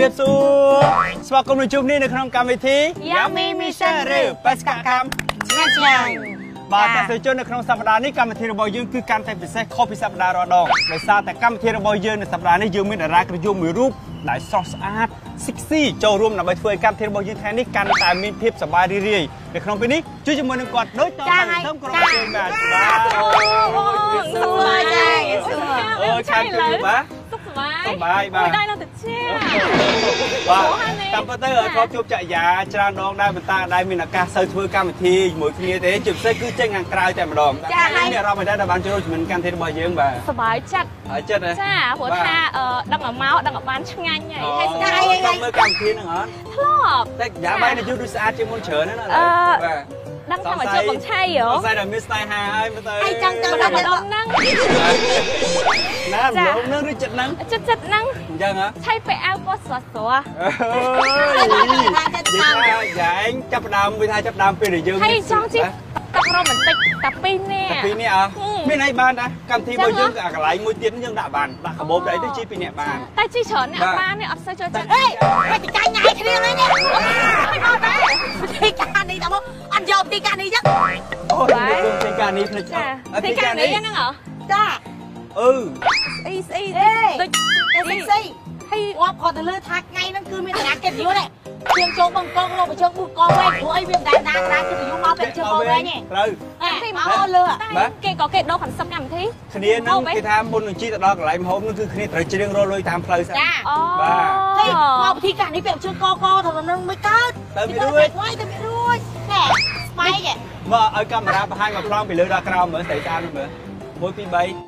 រៀបសួរស្វាគមន៍នឹងជួបនេះនៅក្នុងកម្មវិធី Yummy Mission ឬបេសកកម្មឆ្ងាញ់បាទតែសិស្សជននៅក្នុងសប្តាហ៍នេះកម្មវិធីរបស់យើងគឺកាន់តែពិសេសខុសពីសប្តាហ៍រាល់ដងដោយសារតែកម្មវិធីរបស់យើងនៅសប្តាហ៍នេះយើងមានតារាក្រយុំមួយរូបដែលស្រស់ស្អាត sexy ចូលរួមដើម្បីធ្វើឲ្យកម្មវិធីរបស់យើងថ្ងៃនេះកាន់តែមានភាពសប្បាយរីករាយនៅក្នុងពេលនេះជួយជាមួយនឹងគាត់ដូចតទៅសូមគោរពជើងបាទបាទសប្បាយចា៎អូខាងគឺបាទសប្បាយបាទได้នៅតិចបាទតាមពិតទៅធ្លាប់ជួបចក្រយាច្រើនដងដែរប៉ុន្តែដែរមានឱកាសសូវធ្វើកម្មវិធីជាមួយគ្នាទេជាពិសេសគឺចេញខាងក្រៅតែម្ដងចា៎មានអារម្មណ៍ដែរដែលបានចូលជាមួយកម្មវិធីរបស់យើងបាទសប្បាយចិត្តចាព្រោះថាដឹងឲ្យមកដឹងឲ្យបានឆ្ងាញ់ហើយស្គាល់ឲ្យមើលកម្មវិធីហ្នឹងអត់ធ្លាប់តែយ៉ាបាយនៅយូរដូចស្អាតជាងមុនច្រើនណាបាទដឹងថាមកជិះបងឆៃហ៎សង្ស័យតែមានស្នេហាហើយមើលទៅហើយចង់ដល់ម្ដងហ្នឹងណាម្ដងហ្នឹងឬចិត្តហ្នឹងចិត្តហ្នឹងអញ្ចឹងហ៎ឆៃពាក់អាវពណ៌ស្រស់ស្រស់យ៉ាឯងចាប់ដើមវាថាចាប់ដើមពេលដែលយើងហើយចង់ជិះតាក់រ៉ូម៉ាន់ទិកតែ2នាក់មានអីបានដែរកម្មវិធីរបស់យើងគឺអាកន្លែងមួយទៀតយើងដាក់បានដាក់កាបូបដែរទៅជិះ2នាក់បានតែជិះច្រើនអ្នកបាននេះអត់សូវចូលចិត្តហេមិនទៅចាញ់ញ៉ៃគ្នាហ្នឹងនេះហើយមកដែរទីការនេះតាមអត់យកទីការនេះចឹងអូយទីការនេះភ្លេចទីការនេះហ្នឹងហ៎ចាស្អីដូចស្អីហើយគាត់គាត់ទៅលើថាថ្ងៃហ្នឹងគឺមានតារាកិត្តិយសជាងចូលបង្កងលោកបញ្ជើបូកកវែងព្រោះអីវាមិនដែលណាតាកិត្តិយសមកពេលជើងកវែងទេត្រូវតែមកលើគេក៏គេដោះ concept កម្មវិធីគ្នាហ្នឹងគេថាមុននឹងជីទៅដល់កន្លែងម្ហូបហ្នឹងគឺគ្នាត្រូវច្រៀងរលុយតាមផ្លូវស្អាតអូបាទមកពិធីការនេះពេលជើងកកទៅនឹងមិនកើតទៅវារួចទៅវារួចណែស្បែកមកឲ្យកាមេរ៉ាបង្ហាញមកប្លង់ពីលើដល់ក្រោមមើលស្អីស្អាតមើល1 2 3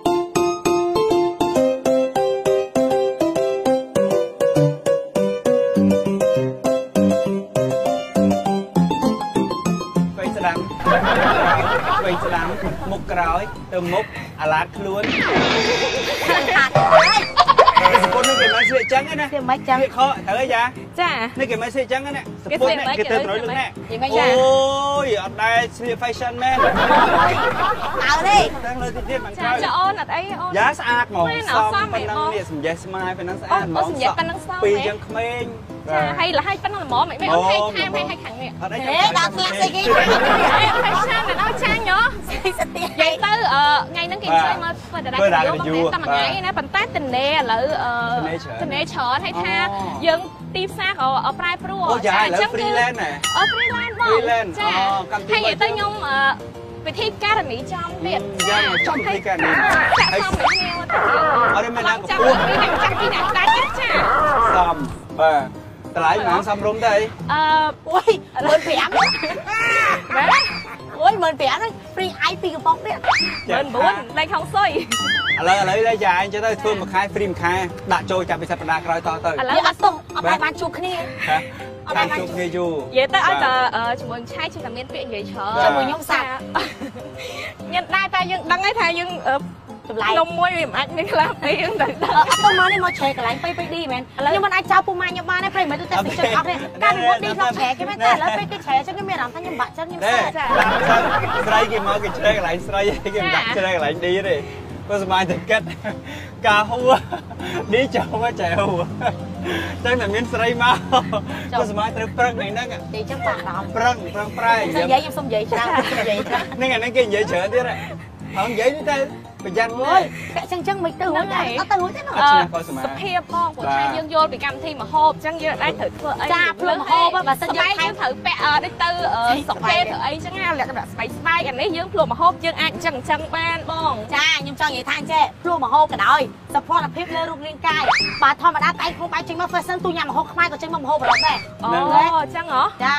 វិញស្ដាំមុខក្រោយទៅមុខអាឡាតខ្លួនសពុននេះគេមិនស្លៀកចឹងណាគេមិនចឹងខកត្រូវអីចានេះគេមិនស្លៀកចឹងណាសពុននេះគេទៅត្រូវលឹងណាអូយអត់ដែរស្លៀក fashion មែនតើនេះទាំងលើទៀតមិនក្រោយចាអូនអត់អីអូនយ៉ាស្អាតហ្មងសមប៉ុណ្ណឹងនេះសម្ចេះស្មាយប៉ុណ្ណឹងស្អាតហ្មងសម្ចេះប៉ុណ្ណឹងសមពីរយ៉ាងក្មេងហើយលហើយប៉ុណ្ណឹងល្មមមិនអូនហេខាមហេខាងនេះអត់អីដល់ស្លាកស្អីគេ fashion ដល់ចាញ់ហ៎ស្ទះនិយាយទៅថ្ងៃហ្នឹងគេជួយមកធ្វើតារាយូរតែមួយថ្ងៃណាប៉ុន្តែទនេឥឡូវទនេច្រើនហើយថាយើងទីផ្សារក៏ប្រែប្រួលអញ្ចឹង freelance ណាfreelance បងចាហើយទៅខ្ញុំវិធីការនីចំទៀតយ៉ាងចំវិធីការនីហើយសំគ្នាទៅអត់មានណាកំពុះចាំពីអ្នកដាច់ចាសំបាទតម្លៃណាសំរុំទៅអូយ15,000មែនអូយ15,000ហ្នឹង free i 2កំប៉ុងទៀត19,000លេខហុងសុយឥឡូវលេខចាអញ្ចឹងទៅធ្វើមួយខែ free មួយខែដាក់ចូលចាប់ពីសប្តាហ៍ក្រោយតទៅឥឡូវអត់ទុំអត់បានជួបគ្នាអត់បានជួបគ្នាយូរនិយាយទៅឲ្យតែជាមួយឆៃជិះតែមានពាក្យនិយាយច្រើនជាមួយខ្ញុំសាក់ញ៉ាំដែរតែយើងដឹងហើយថាយើងតម្លៃនំមួយវាមិនអាចមានខ្លះពេកយើងទៅដឹងអត់ទៅមកនេះមកឆែកន្លែងPPD មែនខ្ញុំមិនអាចចោលពូម៉ាខ្ញុំបានទេព្រៃមិនទៅតែជិះអត់ទេកាលពីមុនឌីគាត់ឆែកគេមែនតែឥឡូវពេលគេឆែកអញ្ចឹងខ្ញុំមានអារម្មណ៍ថាខ្ញុំបាក់ចឹងខ្ញុំស្រីគេមកគេឆែកកន្លែងស្រីគេមិនដាក់ឆែកកន្លែងឌីទេក៏សមាជិកគិតការហួរឌីចូលមកចែហួរតែមិនមានស្រីមកក៏សមាជិកត្រូវប្រឹងហ្នឹងទីចឹងបាក់អារម្មណ៍ប្រឹងប្រែងនិយាយខ្ញុំសុំនិយាយច្រើនហ្នឹងអាហ្នឹងគេនិយាយច្រើនទៀតហើយនិយាយទៅប្រយ័ត្នមួយតែចឹងមិនទៅរួចទេអត់ទៅរួចទេអត់ឆ្នាំក៏សភាពផងព្រោះថាយើងយល់ពីកម្មវិធីមហូបអញ្ចឹងយើងអាចត្រូវធ្វើអីចាភ្លឺមហូបបើសិនយើងថែមត្រូវពាក់ដូចទៅសុកគេធ្វើអីចឹងណាលក្ខណៈស្បែកអានេះយើងភ្លឺមហូបយើងអាចចឹងបានបងចាខ្ញុំចង់និយាយថាចេះភ្លឺមហូបក៏ដោយសុខភាពលើរូបរាងកាយបើធម្មតាតែខ្លួនបែកចេញមក fashion ទូញ៉ាំមហូបខ្មែរក៏ចេញមកមហូបប្រឡប់ដែរអូចឹងហ៎ចា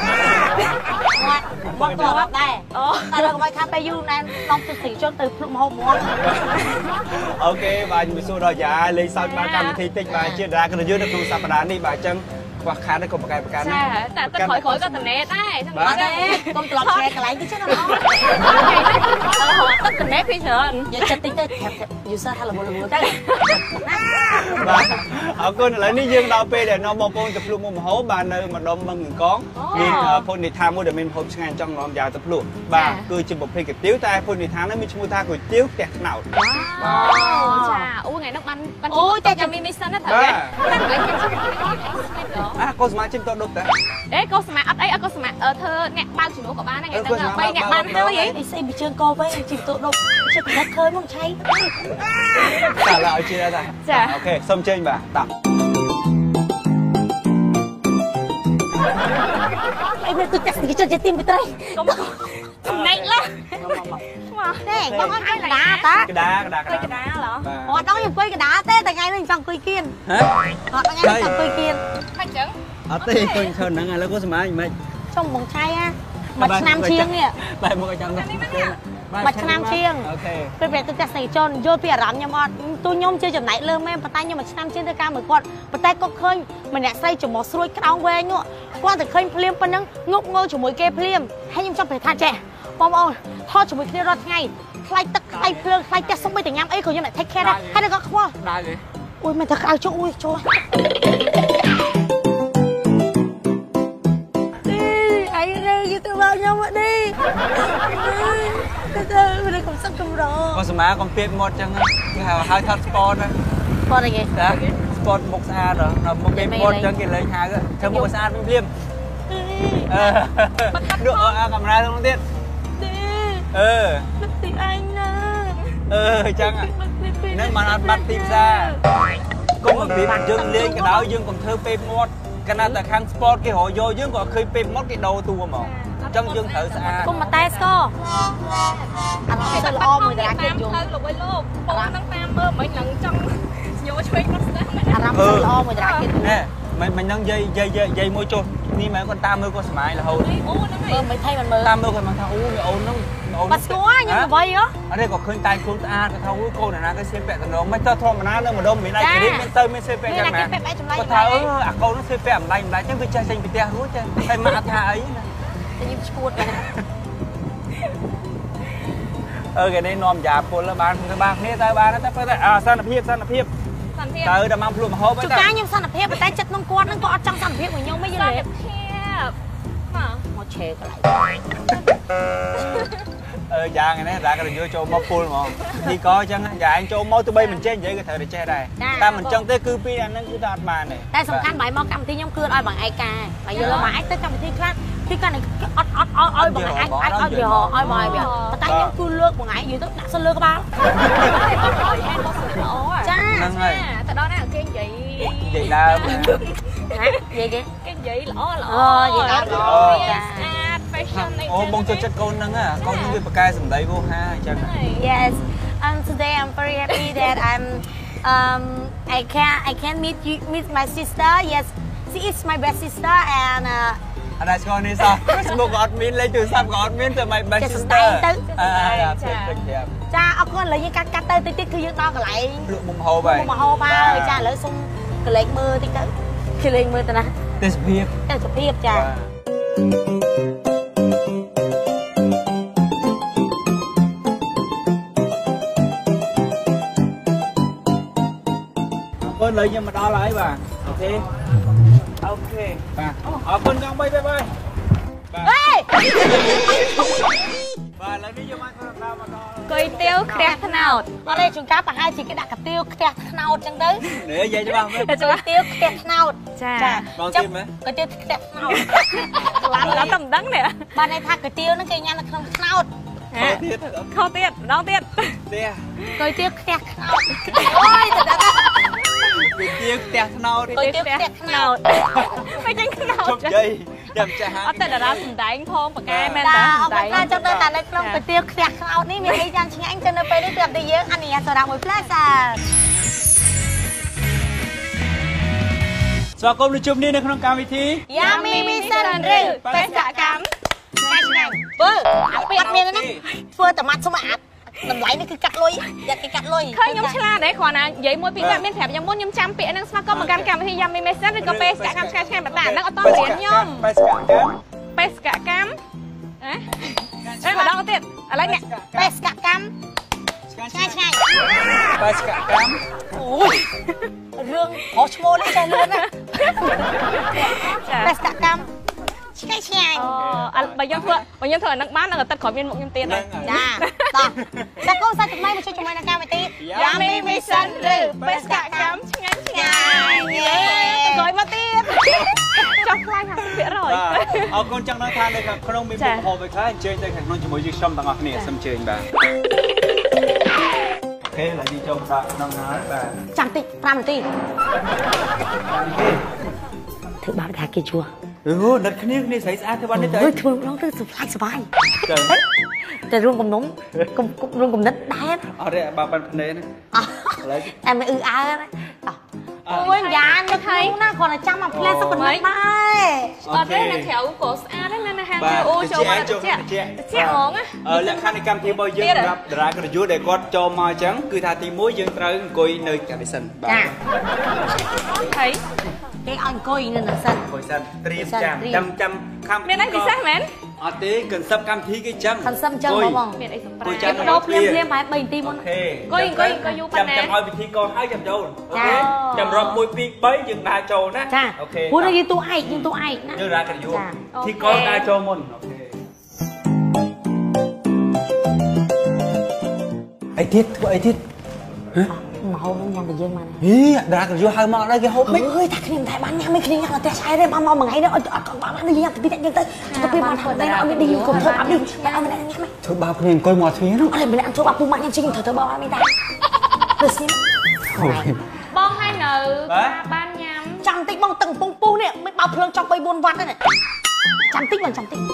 មកប្រឡប់ដែរតែដល់កុំឲ្យខាត់ពេលយូរណែនាំទៅស្រីជនទៅភ្លឺមហូបមកអូខេបាទជំរាបសួរដល់យ៉ាលេងសើចបានកម្មវិធីតិចបាទជាតារាក្រយុទ្ធនៅក្នុងសប្តាហ៍នេះបាទអញ្ចឹងខ្វះខាតក៏ប្រកែកប្រកាន់ចាតែទឹកក្រោយក៏តណេតដែរធម្មតាទេកុំត្រឡប់ឆ្កែកន្លែងតិចណាបងទឹកតណេតពីច្រើនយកចិត្តតិចទៅយូសថាលមលមទៅបាទអរគុណឥឡូវនេះយើងដល់ពេលដែលនាំបងប្អូនទៅភ្លុកមុខម្ហូបបាននៅម្ដុំបឹងកងមានភូមិនិដ្ឋានមួយដែលមានម្ហូបឆ្ងាញ់ចង់នាំយ៉ាទៅភ្លុកបាទគឺជាប្រភេទគុយទាវតែភូមិនិដ្ឋាននេះមានឈ្មោះថាគុយទាវផ្ទះខ្នោតចាអូថ្ងៃនោះបានអូតែចាំមីសិនណាត្រូវទេកូនស្មាជិះតដុកតាកូនស្មាអត់អីកូនស្មាធ្វើអ្នកបើកជំនួសក៏បានថ្ងៃហ្នឹង3អ្នកបានហើយអីស្អីពីជើងកវិញជិះតដុកជិះផ្នែកឃើញមកឆៃតែឡើយឲ្យជិះដែរចាអូខេសុំចេញបាទតាប់អីមិនទុកចាក់គេចិត្តទីមទៅចំណេញឡោះទេបងអត់ឲ្យកដាតាកដាឡោះអត់ដល់ខ្ញុំអង្គុយកដាទេតែថ្ងៃនេះចង់អង្គុយគៀនអត់ថ្ងៃនេះចង់អង្គុយគៀនមិនចឹងអត់ទេអង្គុយឈើហ្នឹងឥឡូវគាត់សម្រាប់មិនចង់បងឆៃមួយឆ្នាំជាងនេះបែរមកឲ្យចាំមួយឆ្នាំជាងអូខេពេលពេលទឹកទស្សនិកជនយល់ពីអារម្មណ៍ខ្ញុំអត់ទូខ្ញុំជាចំណែកលើមែនប៉ុន្តែខ្ញុំមួយឆ្នាំជាងទៅការមើលគាត់ប៉ុន្តែគាត់ឃើញម្នាក់ស្រីចំមកស្រួយក្តោងវែងនោះគាត់តែឃើញភ្លាមប៉ុណ្ណឹងងប់ងល់ជាមួយគេភ្លាមហើយខ្ញុំចង់ប្រាប់ថាចេះបងប្អូនថតជាមួយគ្នារាល់ថ្ងៃខ្លាចទឹកខ្លាចភ្លើងខ្លាចផ្ទះសុំបីតែញ៉ាំអីក៏ខ្ញុំតែ take care ដែរហើយគាត់ខ្វល់ដែរទេអូយមិនទៅក្តៅចុះអូយចុះអីនេះយូទូបអឺខ្ញុំមកនេះទៅមិនកំសឹកកំរក៏សមាកំពៀតមាត់ចឹងគេហៅថត sport ណា sport អីគេចា sport មុខស្អាតដល់មុខគេមាត់ចឹងគេលេងហៅធ្វើមុខស្អាតភ្លាមដកកាមេរ៉ាទៅទៀតទីអញណាចឹងហ្នឹងមិនអត់បាត់ទីផ្សារគុំពីយើងលេងក៏ដោយយើងកុំធ្វើពេកមាត់កណ្ដាលតែខាង sport គេរកយកយើងក៏ឃើញពេកមាត់គេដូរតួហ្មងអញ្ចឹងយើងត្រូវស្អាតគុំមកតែស្គរអារម្មណ៍ទៅល្អមួយតាគេយំទៅលោកអើយលោកបងនឹងតាមមើលមិននឹងចង់ញោឆ្វេងមកស្ទះអារម្មណ៍ទៅល្អមួយតាគេណែមិននឹងយាយមួយចុះនេះមែនគាត់តាមមើលគាត់ស្មាយរហូតអូហ្នឹងហើយមិនថៃមិនមើលតាមមើលគាត់មកថាអូអូនហ្នឹងអូនបាត់ស្គាល់ខ្ញុំអ្វីហ៎អត់ទេក៏ឃើញតែខ្លួនស្អាតគាត់ថាអូកូនណាគេស្លៀកពាក់តំណងមិនទៅធម្មតានៅម្ដុំមានឯករាជ្យមានទៅមានស្លៀកពាក់យ៉ាងណាគាត់ថាអាកូនហ្នឹងស្លៀកពាក់អំឡែងចឹងវាចេះចេញពីផ្ទះរួចចេះតែមកថាអីណាតែខ្ញុំឈួតបាទគេនេះនាំយ៉ាពលបានទៅបានគ្នាទៅបានតែសន្តិភាពទៅដល់មកភ្លុកម្ហូបទៅចាខ្ញុំសន្តិភាពតែចិត្តក្នុងគាត់ហ្នឹងក៏អត់ចង់សន្តិភាពvớiខ្ញុំមិនយល់ទេសន្តិភាពមកឆេកន្លែងយ៉ាងនេះតែក៏យកចូលមកពុលហ្មងទីក៏អញ្ចឹងយ៉ាអញចូលមកទៅបីមិនចេះនិយាយក៏ត្រូវតែចេះដែរតែមិនអញ្ចឹងទេគឺពីអាហ្នឹងគឺថាអត់បានទេតែសំខាន់បើមកកម្មវិធីខ្ញុំគឺឲ្យបងឯកាបើយល់បងឯងទៅកម្មវិធីខ្លះគឺគាត់អត់ឲ្យបងឯងអាចឲ្យវាឲ្យបងឯងវាតែខ្ញុំគឺលើកបងឯងយូរទៅដាក់សិនលើក្បាលចាទៅដល់ណាគេនិយាយដើមនិយាយគេនិយាយល្អនិយាយល្អចាស្អាត fashion អូបងចូលចិត្តកូនហ្នឹងកូនហ្នឹងវាបកកែសម្ដីវោហាអញ្ចឹង Yes today I'm very happy that I can meet my sister yes she is my best sister and អត់ស្គាល់នេះសោះ Facebook ក៏អត់មានលេខទូរស័ព្ទក៏អត់មានតែ my best sister ចាអរគុណឥឡូវយើងកាត់ទៅតិចគឺយើងដល់កន្លែងភ្លុកមុខម្ហូបហើយមុខម្ហូបហើយចាឥឡូវសុំកលេចមើលតិចទៅកលេចមើលទៅណាទេសភាពចាឥឡូវខ្ញុំមកដល់ហើយបាទអូខេបាទអរគុណកង3បាយបាទហេបាទឥឡូវនេះយើងមកធ្វើតាមមកដល់គុយទាវខ្ទះត្នោតអត់ទេជួនកាលប្រហែលជាគេដាក់កាទៀវខ្ទះត្នោតចឹងទៅនេះនិយាយច្បាស់មើលគុយទាវខ្ទះត្នោតចាបងទៀតមើលគុយទាវខ្ទះត្នោតឡើងតែមិនដឹងនេះបាទន័យថាគុយទាវហ្នឹងគេញ៉ាំនៅក្នុងត្នោតខុសទៀតម្ដងទៀតគុយទាវខ្ទះត្នោតអូយទៅគុយទាវផ្ទះត្នោតគុយទាវផ្ទះត្នោតមិនចឹងត្នោតជប់យាយចាំចាស់អត់តែតារាសម្ដែងផងប៉កែមែនតាសម្ដែងអត់ថាចង់ទៅតែនៅក្នុងគុយទាវខ្ទះត្នោតនេះមានអីយ៉ាងឆ្ងាញ់ទៅនៅពេលនេះប្រាប់តែយើងអនុញ្ញាតសម្រាប់មួយផ្លែសាស្វាគមន៍នឹងជួបគ្នានៅក្នុងកម្មវិធី Yummy Mission ឬបេសកកម្មឆ្ងាញ់ធ្វើអាពីអត់មានទេណាធ្វើតែម៉ាត់ស្មាត់តម្លៃនេះគឺកាត់លុយយ៉ាគេកាត់លុយឃើញខ្ញុំឆ្លាតដែរគ្រាន់តែនិយាយមួយពីរមានប្រាប់ខ្ញុំមុនខ្ញុំចាំពាក្យហ្នឹងស្វាគមន៍មកកាន់កម្មវិធីយ៉ាមីមេសិនឬក៏ពេលសកម្មឆ្ងាយៗប៉ុន្តែហ្នឹងអត់តរៀនខ្ញុំបេសកកម្មអេម្ដងទៀតឥឡូវនេះបេសកកម្មឆ្ងាយបេសកកម្មអូយរឿងហោឈ្មោះនេះចេះលឿនណាបេសកកម្មឆ្ងាយអូបើខ្ញុំធ្វើអាហ្នឹងបាននឹងអាទិត្យក្រោយមានមុខខ្ញុំទៀតចាតោះតែកូនសាច់ថ្មីមកជួយជាមួយនឹងកម្មវិធី Yummy Mission ឬបេសកកម្មឆ្ងាយក្រោយមកទៀតចុះខ្លាំង50% អរគុណចង់ដឹងថានៅក្នុងមានមុខហូបឯខ្លះអញ្ជើញទៅខាងក្នុងជាមួយយើងខ្ញុំទាំងអស់គ្នាសូមអញ្ជើញបាទអូខេឥឡូវយើងចូលដាក់ក្នុងហើយបាទចាំតិច5នាទីធ្វើបាបថាគេជួអូនឹកគ្នាស្រីស្អាតធ្វើបាននេះទៅធ្វើម្ដងទៅសុខសប្បាយតែរួមកំណុំរួមកំណត់ដែរអត់ទេបើបានភ្នែកឥឡូវតែមិនអើណាអូយយ៉ានឹកឃើញណាគាត់តែចាំមកផ្លែសុខមិនដែរអត់ទេនៅក្រៅក៏ស្អាតដែរនៅហាងអូចូលមកតិចហ្មងលក្ខខណ្ឌនៃកម្មវិធីរបស់យើងសម្រាប់តារាកលយុទ្ធដែលគាត់ចូលមកអញ្ចឹងគឺថាទី1យើងត្រូវអង្គុយនៅកាវិសិនបាទហើយគេឲ្យអង្គុយនៅនឹងសិនអង្គុយសិនត្រៀមចាំកម្មមានអីពិសេសមែនអត់ទេកន្សឹបកម្មវិធីគេចឹងកន្សឹបចឹងបងមានអីសម្រាប់គេបដូរភ្លាមបែប3នាទីមុនអង្គុយយូរប៉ុណ្ណាចាំឲ្យពិធីកោហើយចាំចូលអូខេចាំរាប់1 2 3យើងដើរចូលណាអូខេព្រោះយើងតួឯកណាយើងដើរកយុទ្ធពិធីកោដើរចូលមុនអូខេអីទៀតធ្វើអីទៀតមកហូបញ៉ាំតែយើងមកហីតារាកយុទ្ធហៅមកដល់គេហូបមិនអើយតែគ្នាមិនតែបានញ៉ាំមិនគ្នាញ៉ាំតែឆ្អែតទេបានមកមួយថ្ងៃនេះអត់បានយើងទៅពីតែយើងទៅទៅពីមកធ្វើតែអត់មានឌីកុំធ្វើអត់ឌីតែអត់មានញ៉ាំធ្វើបាបគ្នាអង្គុយមកទ្វារនោះអត់មានធ្វើបាបពូម៉ាក់ញ៉ាំជិះធ្វើបាបអត់មានតែទៅស្នេះបងឲ្យនៅបានញ៉ាំចាំតិចបងតឹងពងពុះនេះមិនបើភ្លើងចង់3 4វ៉ាត់ទេចាំតិចបងចាំតិច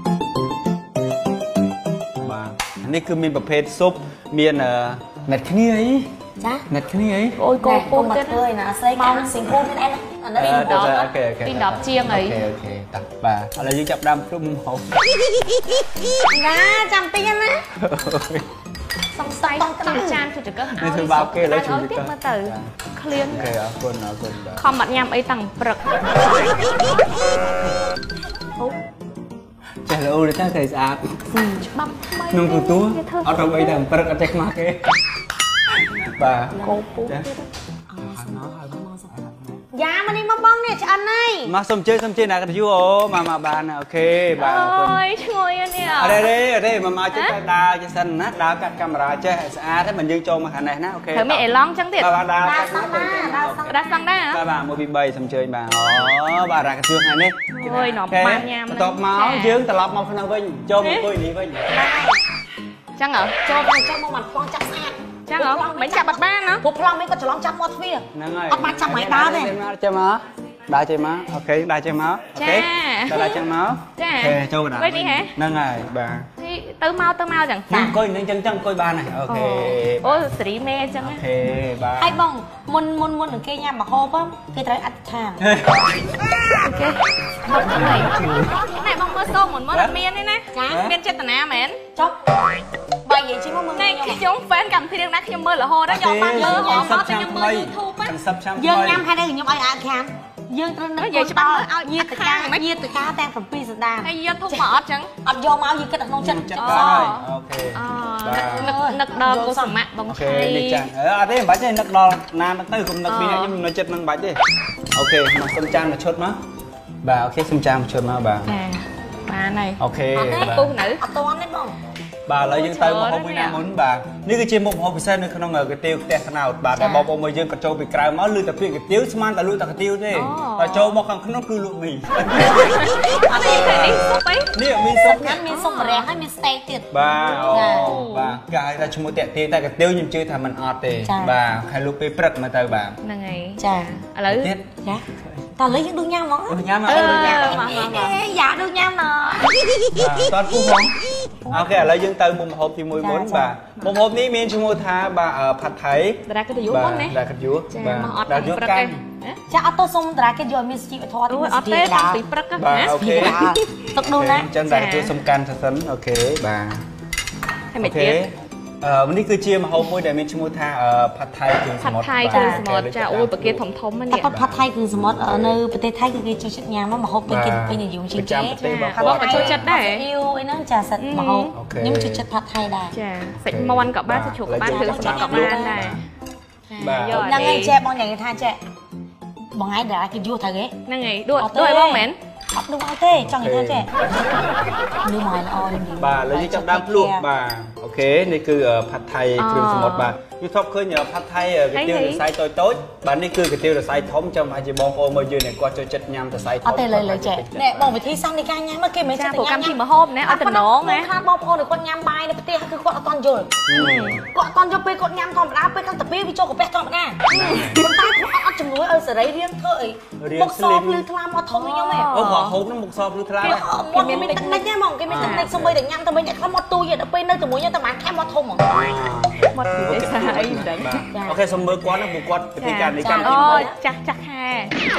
បាទនេះគឺមានប្រភេទស៊ុបមានណាត់គ្នាអីចាណាត់គ្នាអីអូយកោពូទៀតធ្វើណាស្រីខាងសិង្ហបុរីមានអីអានេះពី10ជាងអីអូខេតាបាទឥឡូវយើងចាប់ដើមព្រមហូបណាចាំតិចណាសំស័យតាមចានជួយចកឲ្យធ្វើបាបគេឥឡូវជួយទៀតមកទៅឃ្លៀងអូខេអរគុណបាទខំអត់ញ៉ាំអីតាំងព្រឹកចេះលោទេតែស្អាតច្បាប់ថ្មីក្នុងទូអត់ធ្វើអីតាំងព្រឹកអត់ចេះខ្មាស់គេបាទកោពូទៀតយ៉ាមកនេះមកបងនេះឆ្អិនហើយមកសុំជើងណាកយូអូមកបានអូខេបាទអរគុណអូយឈ្ងុយនេះអរេមកចេះដើរចេះសិនណាដើរកាត់កាមេរ៉ាចេះស្អាតហើយមិនយើងចូលមកខាងនេះណាអូខេត្រូវមានអេឡង់ចឹងទៀតបាទដើរកាត់សង់ដែរបាទ1 2 3សុំជើញបាទអូបាទរាកជឿថ្ងៃនេះអូយនាំបានញ៉ាំបន្ទាប់មកយើងត្រឡប់មកក្នុងវិញចូលមកអង្គុយនេះវិញចឹងហ៎ចូលមកចាំមកមកបងចាប់ស្អាតចឹងហ៎មិនចាប់បាត់បានណាព្រោះប្លង់មិនក៏ច្រឡំចាប់មាត់ទ្វារហ្នឹងហើយអត់បានចាប់មកដើរទេចាំមកដើរចេញមកអូខេដើរចេញមកអូខេដើរចេញមកចាអូខេចូលបណ្ដាហ្នឹងហើយបាទទៅមកចឹងអង្គុយនឹងចឹងអង្គុយបានហើយអូខេអូសេរីមេចឹងអូខេបាទហើយបងមុននឹងគេញ៉ាំមកហូបគេត្រូវអធិដ្ឋានអូខេមកថ្មីណែបងមើលសូមមុនអត់មានទេណាមានចេតនាមែនចុះបើនិយាយជិះមកមើលខ្ញុំហ្វេនកម្មវិធីរឿងណាខ្ញុំមើលរហូតយកបានមើលហោមកតែខ្ញុំមើល YouTube យើងញ៉ាំហើយខ្ញុំឲ្យអាខានយើងត្រូវនិយាយច្បាស់ឲ្យញាតខាងញាតកាទាំង7សន្តានហើយយកធុំមកអត់ចឹងអត់យកមកយើងគិតក្នុងចិត្តអូខេនឹកដល់កុសមៈបងឆៃនេះចាអត់ទេមិនបាច់ទេនឹកដល់ណានឹកទៅកុំនឹកពីខ្ញុំនៅចិត្តនឹងបាច់ទេអូខេមកសុំចានមួយឈុតមកបាទអូខេសុំចានមួយឈុតមកបាទបានហើយអូខេពុះនៅអត់ទាន់ទេបងបាទឥឡូវយើងទៅមកហូបមួយណាមុនបាទនេះគឺជាមុខម្ហូបពិសេសនៅក្នុងកាទៀវផ្ទះថ្នោតបាទតែបងប្អូនមកយើងក៏ចូលពីក្រៅមកលឺតែពាក្យកាទៀវស្មានតែលក់តែកាទៀវទេតែចូលមកខាងក្នុងគឺលក់មីអត់ទេនេះស៊ុបអីនេះមានស៊ុបមានស៊ុបម្រះហើយមានស្តេកទៀតបាទអូបាទគេហៅថាឈ្មោះតាក់ទាតែកាទៀវខ្ញុំជឿថាมันអត់ទេបាទខែលក់ពេលព្រឹកមកទៅបាទហ្នឹងហើយចាឥឡូវទៀតចាតើលើយើងដូចញ៉ាំហ្មងញ៉ាំយ៉ាដូចញ៉ាំណ៎តើពុះហ្មងអូខេឥឡូវយើងទៅមុខម្ហូបទី1មុនបាទមុខម្ហូបនេះមានឈ្មោះថាបាទផាត់ថៃតារាកិត្តិយសមុនណាតារាកិត្តិយសបាទតារាកិត្តិយសកាំងចាអត់ទៅសុំតារាកិត្តិយសមានជីវធម៌អត់ទេតាំងពីព្រឹកបាទអូខេទឹកនោះណាអញ្ចឹងតារាកិត្តិយសសំខាន់សិនអូខេបាទហើយមិនទៀតวันนี้คือเชียร์มาโฮมวยแต่มีชื่อมูท่าผัดไทยคือสมอดจ้าโอ้ยปะเกียร์ถมมันเนี่ยผัดไทยคือสมอดในประเทศไทยคือกินชุดงานมาโฮมไปกินไปอยู่จริงๆเขาบอกชุดจัดได้ yêuไอ้นั่นจ่าสัตว์มาโฮมนี่มันชุดจัดผัดไทยได้จ้าใส่มอนกับบ้านจะฉกกับบ้านคือสมอดกับบ้านได้นั่งไงแจ๊บองอย่างท่าแจ๊บองไงเดี๋ยวกินยูถ่ายงี้นั่งไงด้วยบ้องเหม็นดูมาเต้จังอย่างท่าแจ๊ดูมาแล้วจริงบ่าเลยที่จับด้ามลูกบ่าโอเคนี่คือผัดไทยคือสมอดบ่ายูท็อปเคยเนี่ยผัดไทยก๋วยเตี๋ยวไส้โต๊ดบ้านนี่คือก๋วยเตี๋ยวไส้ท้องจำอาจจะบองโอมายืนเนี่ยก็จะจัดยำแต่ไส้ท้องเต้เลยแจ๊เนี่ยบอกไปที่ซ้ำในการยำเมื่อกี้ไม่ใช่โปรแกรมที่มาโฮมเนี่ยเอาแต่น้องไงข้าบองโอหรือคนยำใบในประเทศคือคนเอาตอนโยนก็ตอนโยนไปคนยำทอมรับไปกันแต่ปีวิโจกับแป๊ะทอมแน่คนใต้เขาเอาจำนวนเสร็จเรียงเธอบุกซอบหรือคลามมาทอมยังไงขอโฮมน้ำบุกซอบหรือคลามมันไม่ได้ไม่แย่มองกันไม่ได้สมัยแต่ยำทำไมเนี่ยเขามาตู้ยันเอาไปในแต่หมูยันแต่หมาแค่มาทอมหมดเลยใช่โอเคสมมติก้อนนะบุกก้อนวิธีการในการกินจักแห่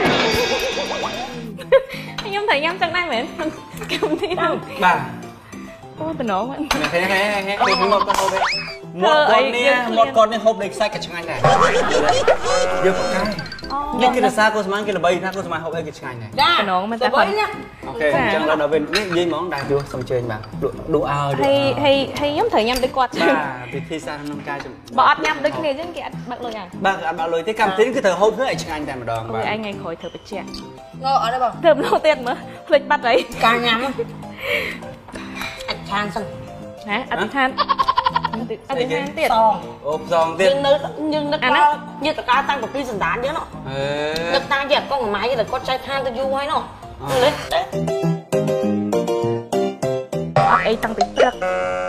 ยำไทยยำจังได้เหมือนกำที่นั่งบ้าโอ้แต่น้องมันแค่คือหมดก้อนโฮมหมดก้อนนี่โฮมเล็กไซส์กับช่างไงเยอะกว่ากันนี่คือซาโกสมันกินระเบิดนะโกสมันโฮมเล็กกับช่างไงแต่น้องมันจะคนโอเคจังเราเอาเป็นนี่ยี่มองได้ดูสมเชยแบบดูเอาให้ยำไทยยำได้กอดบ้าวิธีซาน้ำกายจะบอดยำได้แค่ยังแกะบักเลยไงบ้าบักเลยที่กำทิ้งคือเธอโฮมเพื่อไอ้ช่างแต่มาดองบ้าไอ้ไงคอยเธอไปเชี่ยงออะไรบ้างเติมโนเตียนมั้ยผลิตบัตรไรการยำอัดทานสันนะอัดทานเตียดซองเตียด nhưng nó có như tất cả tăng của phi sần đán chứ nó nước ta dẹp con của máy là có trái than tôi vui hay nó đấy ấy tăng tính chất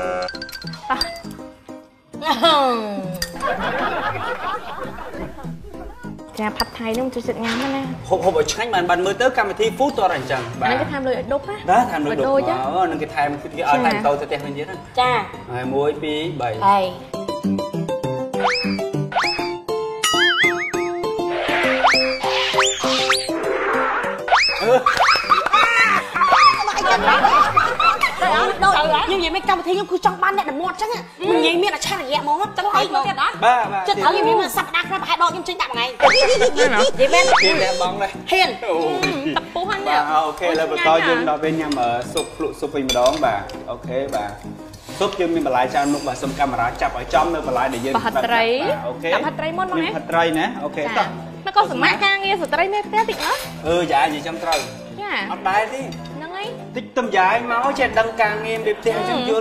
chàผัดไทยนี่มันจะเสร็จงานมั้ยนะผมบอกช่างมันบันมือเตอร์การมาที่ฟู้ดตัวอะไรจังนั่นก็ทำเลยดกนะได้ทำเลยดกนั่นก็ทำคือเอาทำเตาจะเตะมันเยอะนั่นจ้ามวยปีใบ nhưng vậy mấy cam thì cứ trong ban này là một chắc mình nhìn miệng là cha là ghẹ món chắc thấy nó đó chứ thấy như miếng là sắp đạp ra phải đo nhưng chính đạp ngày vậy bên hiền đẹp bóng đây hiền tập phú hơn nhỉ ok là bữa coi dương đó bên nhầm ở súp phim đó bà ok bà súp dương mình bà lại cho lúc bà xông camera chụp ở trong nơi bà lại để dương bà hạt rấy ok hạt rấy món mấy hạt rấy nè ok nó có sừng mã ca nghe sừng rấy mê té tịnh đó dạ gì trong trời ở đây đi tích tâm dài máu trên đăng càng nghiêm đẹp theo chân chưa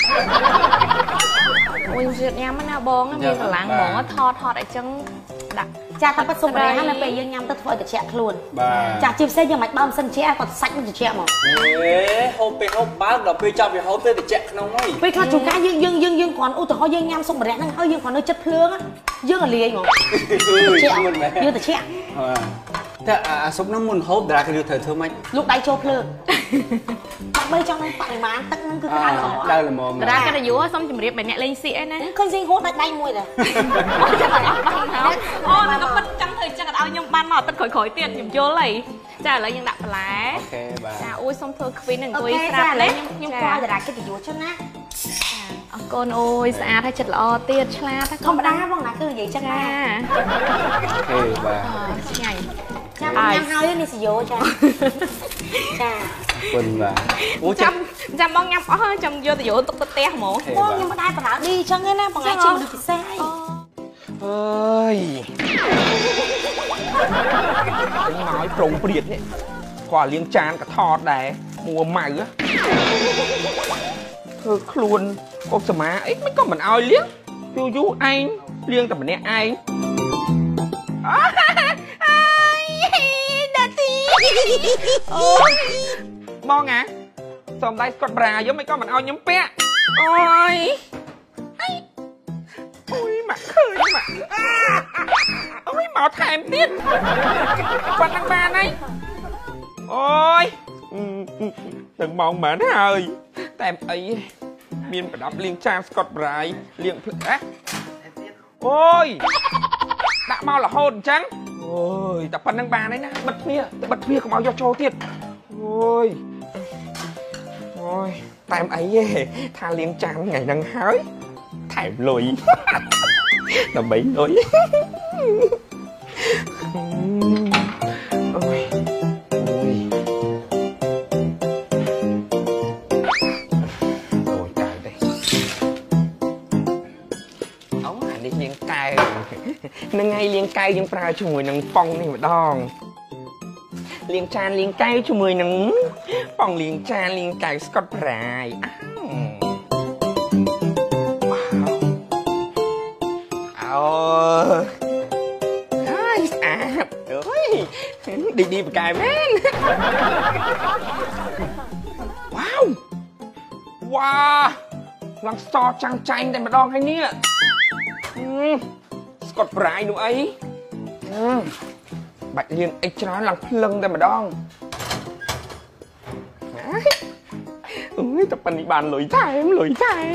ui chuyện em nó bong nóมีหลังหมอทอดไอ้จังดักจ้าถ้าผสมอะไรให้มันไปยังยำตัดฝอยกับแฉะคลุนจ้าจิ้มเส้นยังไม่บ้ามเส้นแฉะก่อนสักมันจะแฉะหมดเอ๊ะโฮเป็นโฮบ้านเราไปจับไปโฮเตอร์แต่แฉะน้องน้อยไปข้าจุกายังก่อนอู้แต่เขายังยำส่งไปแล้วนั่งเขายังก่อนเนื้อจัดเพลืองอ่ะยังอะไรอย่างเงี้ยแฉะยังแต่แฉะถ้าซุปน้ำมันโฮบได้คือเธอไหมลูกได้โชว์เพลิงปักใบจังเลยปักในม้าตั้งนั่นคือการหรอได้เลยมองได้ก็ได้ยุ่งส้มจิ๋มเรียบแบบเนี้ยเล่นซีนะเคยซิงโฮได้มวยเลยโอ้nó mấtจังthờiจังเอายำban mỏ tất khỏi tiềnจิ๋มโจ้เลยจ้าแล้วยังดักปลาจ้าอุ้ยส้มเธอควินหนึ่งตัวสลับเลยยังคอยแต่ได้ก็จะยุ่งชั่วนะก้นโอ้ยสะอาดให้จัดละเตี้ยชลาถ้าธรรมดาบ้างนะคืออย่างจังนะโอเคบ้าไงจ้ายังเอาเรื่องนี้สิโย่จ้าจ้าคนบ้าจำบ้องยำอ๋อจำโย่แต่โย่ตกตะเตะหมูบ้องยังไม่ได้ปลาดีจังเลยนะบางไงชิมดูสิแซ่เฮ้ยเป็นน้อยโปร่งเปรียดเนี่ยกว่าเลี้ยงจานกับทอดได้มัวใหม่อะเธอคลุนก็สมาấy mấy con mình ao liếc du anh liêng tầm này anh đã tí bon à xong đây con bà giống mấy con mình ao nhóm pe ôi mặt khơi mà ôi màu thèm tiết quan đăng ba này ôi đừng mong mà nó ơi tèm ấy miền phải đắp liên trang Scott Bright liên phượng á ôi đã mau là hồn trắng ôi tập phần đăng bà đấy nè bật bia có mau cho trâu tiệt ôi ôi tèm ấy tha liên trang ngày đang hới ថែមលុយដើម្បីលុយអូយកាយទេអូអានេះលាងកែវនឹងហើយលាងកែវយើងប្រើជាមួយនឹងប៉ងនេះម្ដងលាងចានលាងកែវជាមួយនឹងប៉ងលាងចានលាងកែវស្កុតប្រាយហើយស្អាតអើយឌីបកែមែនវ៉ាវឡើងស្តចាំងចាញ់តែម្ដងហើយនេះស្កុតប្រាយនោះអីបាច់លៀនអីច្រើនឡើងភ្លឹងតែម្ដងអូយតែប៉ុណ្្នេះបានលុយថែមអូ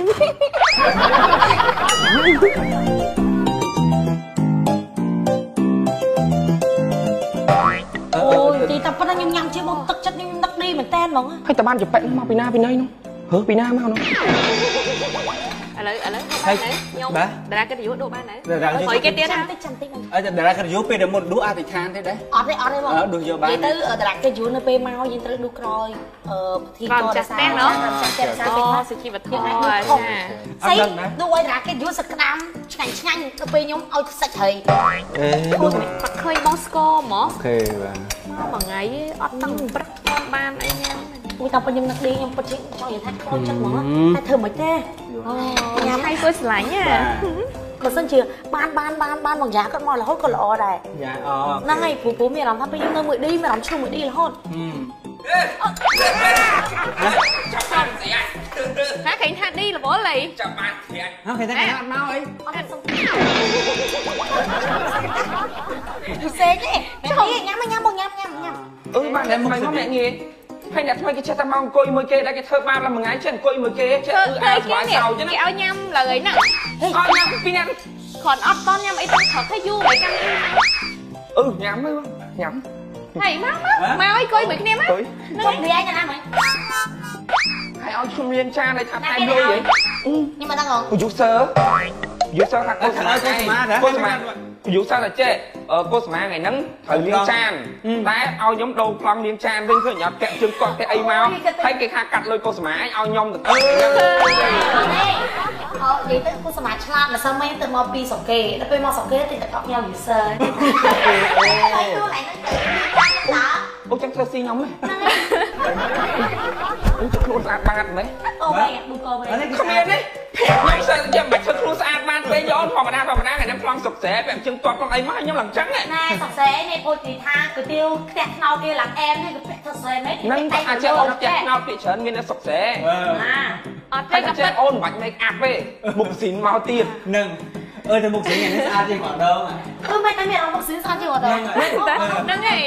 យទីតែប៉ុណ្ណឹងខ្ញុំញ៉ាំជាមកទឹកចិត្តខ្ញុំនឹកឌីមែនតើហ្មងហើយតើបានចពេកមកពីណាពីណីនោះពីណាមកនោះឥឡូវខ្ញុំតារាកិត្តិយសដួសបានហើយហុយគេទៀតណាចាំតិចតារាកិត្តិយសពេលដែលមុនដួសអធិដ្ឋានទេដែរអត់ទេបងដួសយកបានទៅតារាកិត្តិយសនៅពេលមកយើងត្រូវដួសក្រោយពិធីកោរសាណោះសុជីវធម៌ចាស្អីដួសឲ្យតារាកិត្តិយសសក្តាមឆ្ងាញ់ទៅពេលខ្ញុំឲ្យសាច់ត្រីបាត់ឃើញបងស្គរហ្មងអូខេបាទមកមួយថ្ងៃអត់ដឹងព្រឹកបានអីញ៉ាំមួយតែខ្ញុំនឹកឌីខ្ញុំពិតជាចង់និយាយថាខំចិត្តហ្មងតែធ្វើមិនទេញ៉ាំឲ្យគួរស្រឡាញ់ណាបើសិនជាបានបងយ៉ាគាត់មករហូតក៏ល្អដែរយ៉ាហ្នឹងហើយព្រោះមានអារម្មណ៍ថាពេលខ្ញុំនៅមួយឌីមានអារម្មណ៍ឈ្លុំមួយឌីរហូតចាប់បានស្អីហ่าឃើញថាឌីរវល់អីចាប់បានស្អីហ่าឃើញថាអត់មកអីអត់សុំពិសេសទេញ៉ាំបងញ៉ាំបានតែមកអ្នកងាយហើយអ្នកថ្មីគេចេះតែមកអង្គុយមួយគេដែលគេធ្វើបានឡើងមួយថ្ងៃចេះអង្គុយមួយគេចេះអាស្វាយសោចឹងគេឲ្យញ៉ាំលើអីណាអត់ញ៉ាំពីណាគ្រាន់អត់តញ៉ាំអីទាំងខឹកឲ្យយូរហើយកាន់ញ៉ាំទៅញ៉ាំហើយមកឲ្យអង្គុយមួយគ្នាមកជប់លាយណាមើលហើយឲ្យខ្ញុំរៀនចានឲ្យថាថែមលុយហីខ្ញុំមិនដឹងហ៎ user ថាកូនសមាuser តែចេះកូនសមាថ្ងៃហ្នឹងត្រូវលាងចានតែឲ្យខ្ញុំដូរប្លង់លាងចានវិញឃើញអត់ពាក់ជើងកត់ពាក់អីមកហើយគេថាកាត់លុយកូនសមាឲ្យខ្ញុំទៅនិយាយទៅកូនសមាឆ្លាតម្សិលមិញទៅមកពីស្រុកគេដល់ពេលមកស្រុកគេទៅតែកប់ខ្ញុំ user ហើយខ្លួនឯងហ្នឹងអូចឹងធ្វើស៊ីខ្ញុំហ៎អូចុះខ្លួនស្អាតបាតមែនអូបែបគោបែបនេះគ្មានទេខ្ញុំសើចាំមិនធ្វើខ្លួនស្អាតបាតពេកយកធម្មតាថ្ងៃហ្នឹងប្លង់សុកស្រែពាក់ជើងទាត់ក្នុងអីមកខ្ញុំឡើងចឹងណែសុកស្រែនេះពោលទីថាก๋วยเตี๋ยวខ្ទះថ្នោតគេឡើងអែមនេះក៏ពាក់សុកស្រែមែនហ្នឹងអាចអូនខ្ទះថ្នោតពីច្រើនមានសុកស្រែអត់ទេតែអូនមិនបាច់ make up ទេមុខស៊ីនមកទៀតនឹងតែមុខស្រីយ៉ាងនេះស្អាតជាងម្ដងមិនតែមានមុខស្រីស្អាតជាងម្ដងហ្នឹងហើយ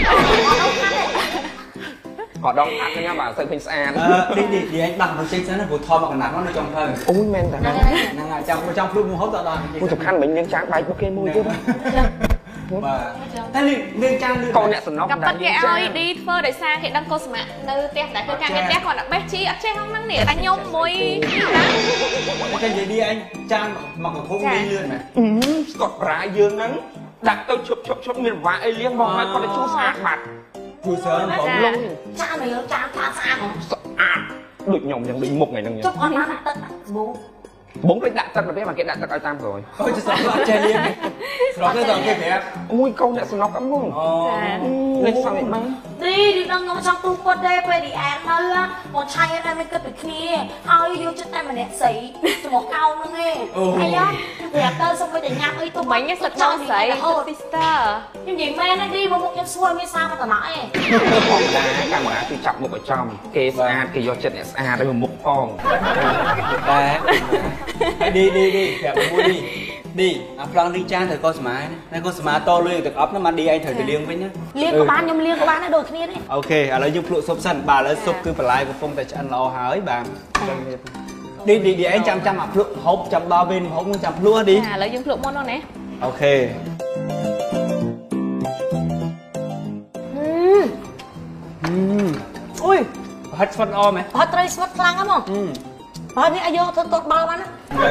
ក៏ដងផាត់ញ៉ាំបើសិនឃើញស្អាតឌីអញបាក់មកចេញសិនណាព្រោះថតមកកណ្ដាលមកនៅចុងភៅអូយមែនតាហ្នឹងហើយចង់ភ្លុកមកហូបតដល់អូសំខាន់មិញយើងចាងបែករបស់គេមួយទៀតបាទតែរឿងចាងកូនអ្នកសំណុកតែប៉ិតគេឲ្យឌីធ្វើដោយសារគេដឹងកូនសម្រាប់នៅផ្ទះតែធ្វើការងារផ្ទះគាត់ដាក់បេះជីអត់ចេះហ្នឹងនេះតែខ្ញុំមួយណាតែនិយាយឌីអញចាងមកកំពុងលឿនមែនស្កត់ប្រាយើងហ្នឹងដាក់ទៅឈប់មានរង្វាក់អីលៀងមកឲ្យគាត់ទៅជួស្អាតបាត់ជួយសើបងលុងចាមើលចាថាស្អាតស្អាតដូចខ្ញុំយ៉ាងដូចមុខថ្ងៃហ្នឹងជប់អត់បានទឹកបងគេដាក់ទឹកទៅពេលមកគេដាក់ទឹកឲ្យតាមក្រោយអូចស្រក់ចេះលៀងស្រក់ទៅដល់គេប្រាប់អូយកូនអ្នកសំណុកអត់មកលេខសងបានឌីដឹងខ្ញុំចង់ទូគាត់ទេពេលឌីអាននៅបងឆៃអត់មានគិតពីគ្នាហើយយកចិត្តតែម្នាក់ស្រីច្រមុះកោហ្នឹងឯងហើយយ៉ាប្រាប់ទៅសុំទៅញ៉ាំអីទៅមិញសិតបងស្រីស៊ីស្ទ័រខ្ញុំនិយាយមែនណាឌីមកមុខខ្ញុំស្រួលមានសារមកតំណឯងកាមេរ៉ាគឺចាប់មុខឲ្យចំគេស្អាតគេយកចិត្តអ្នកស្អាតឲ្យមុខផងតែឌីប្រាប់មួយឌីអាប្លង់រីចានត្រូវកូនស្មាណាកូនស្មាតលុយទឹកអប់ហ្នឹងមកឌីឯងត្រូវទៅលាងវិញណាលាងក៏បានខ្ញុំលាងក៏បានដែរដូចគ្នាទេអូខេឥឡូវយើងភ្លក់ស៊ុបសិនបាទឥឡូវស៊ុបគឺបន្លែកំពុងតែឆ្អិនល្អហើយបាទឌីឯងចាំអាភ្លក់ហូបចាំដល់ពេលហូបនឹងចាំភ្លក់ឌីឥឡូវយើងភ្លក់មុននោះណាអូខេអុយប្រហិតស្វិតអមែនប្រហិតត្រីស្វិតខ្លាំងហ្មងហើយនេះឲ្យយកទៅតតបើបានណា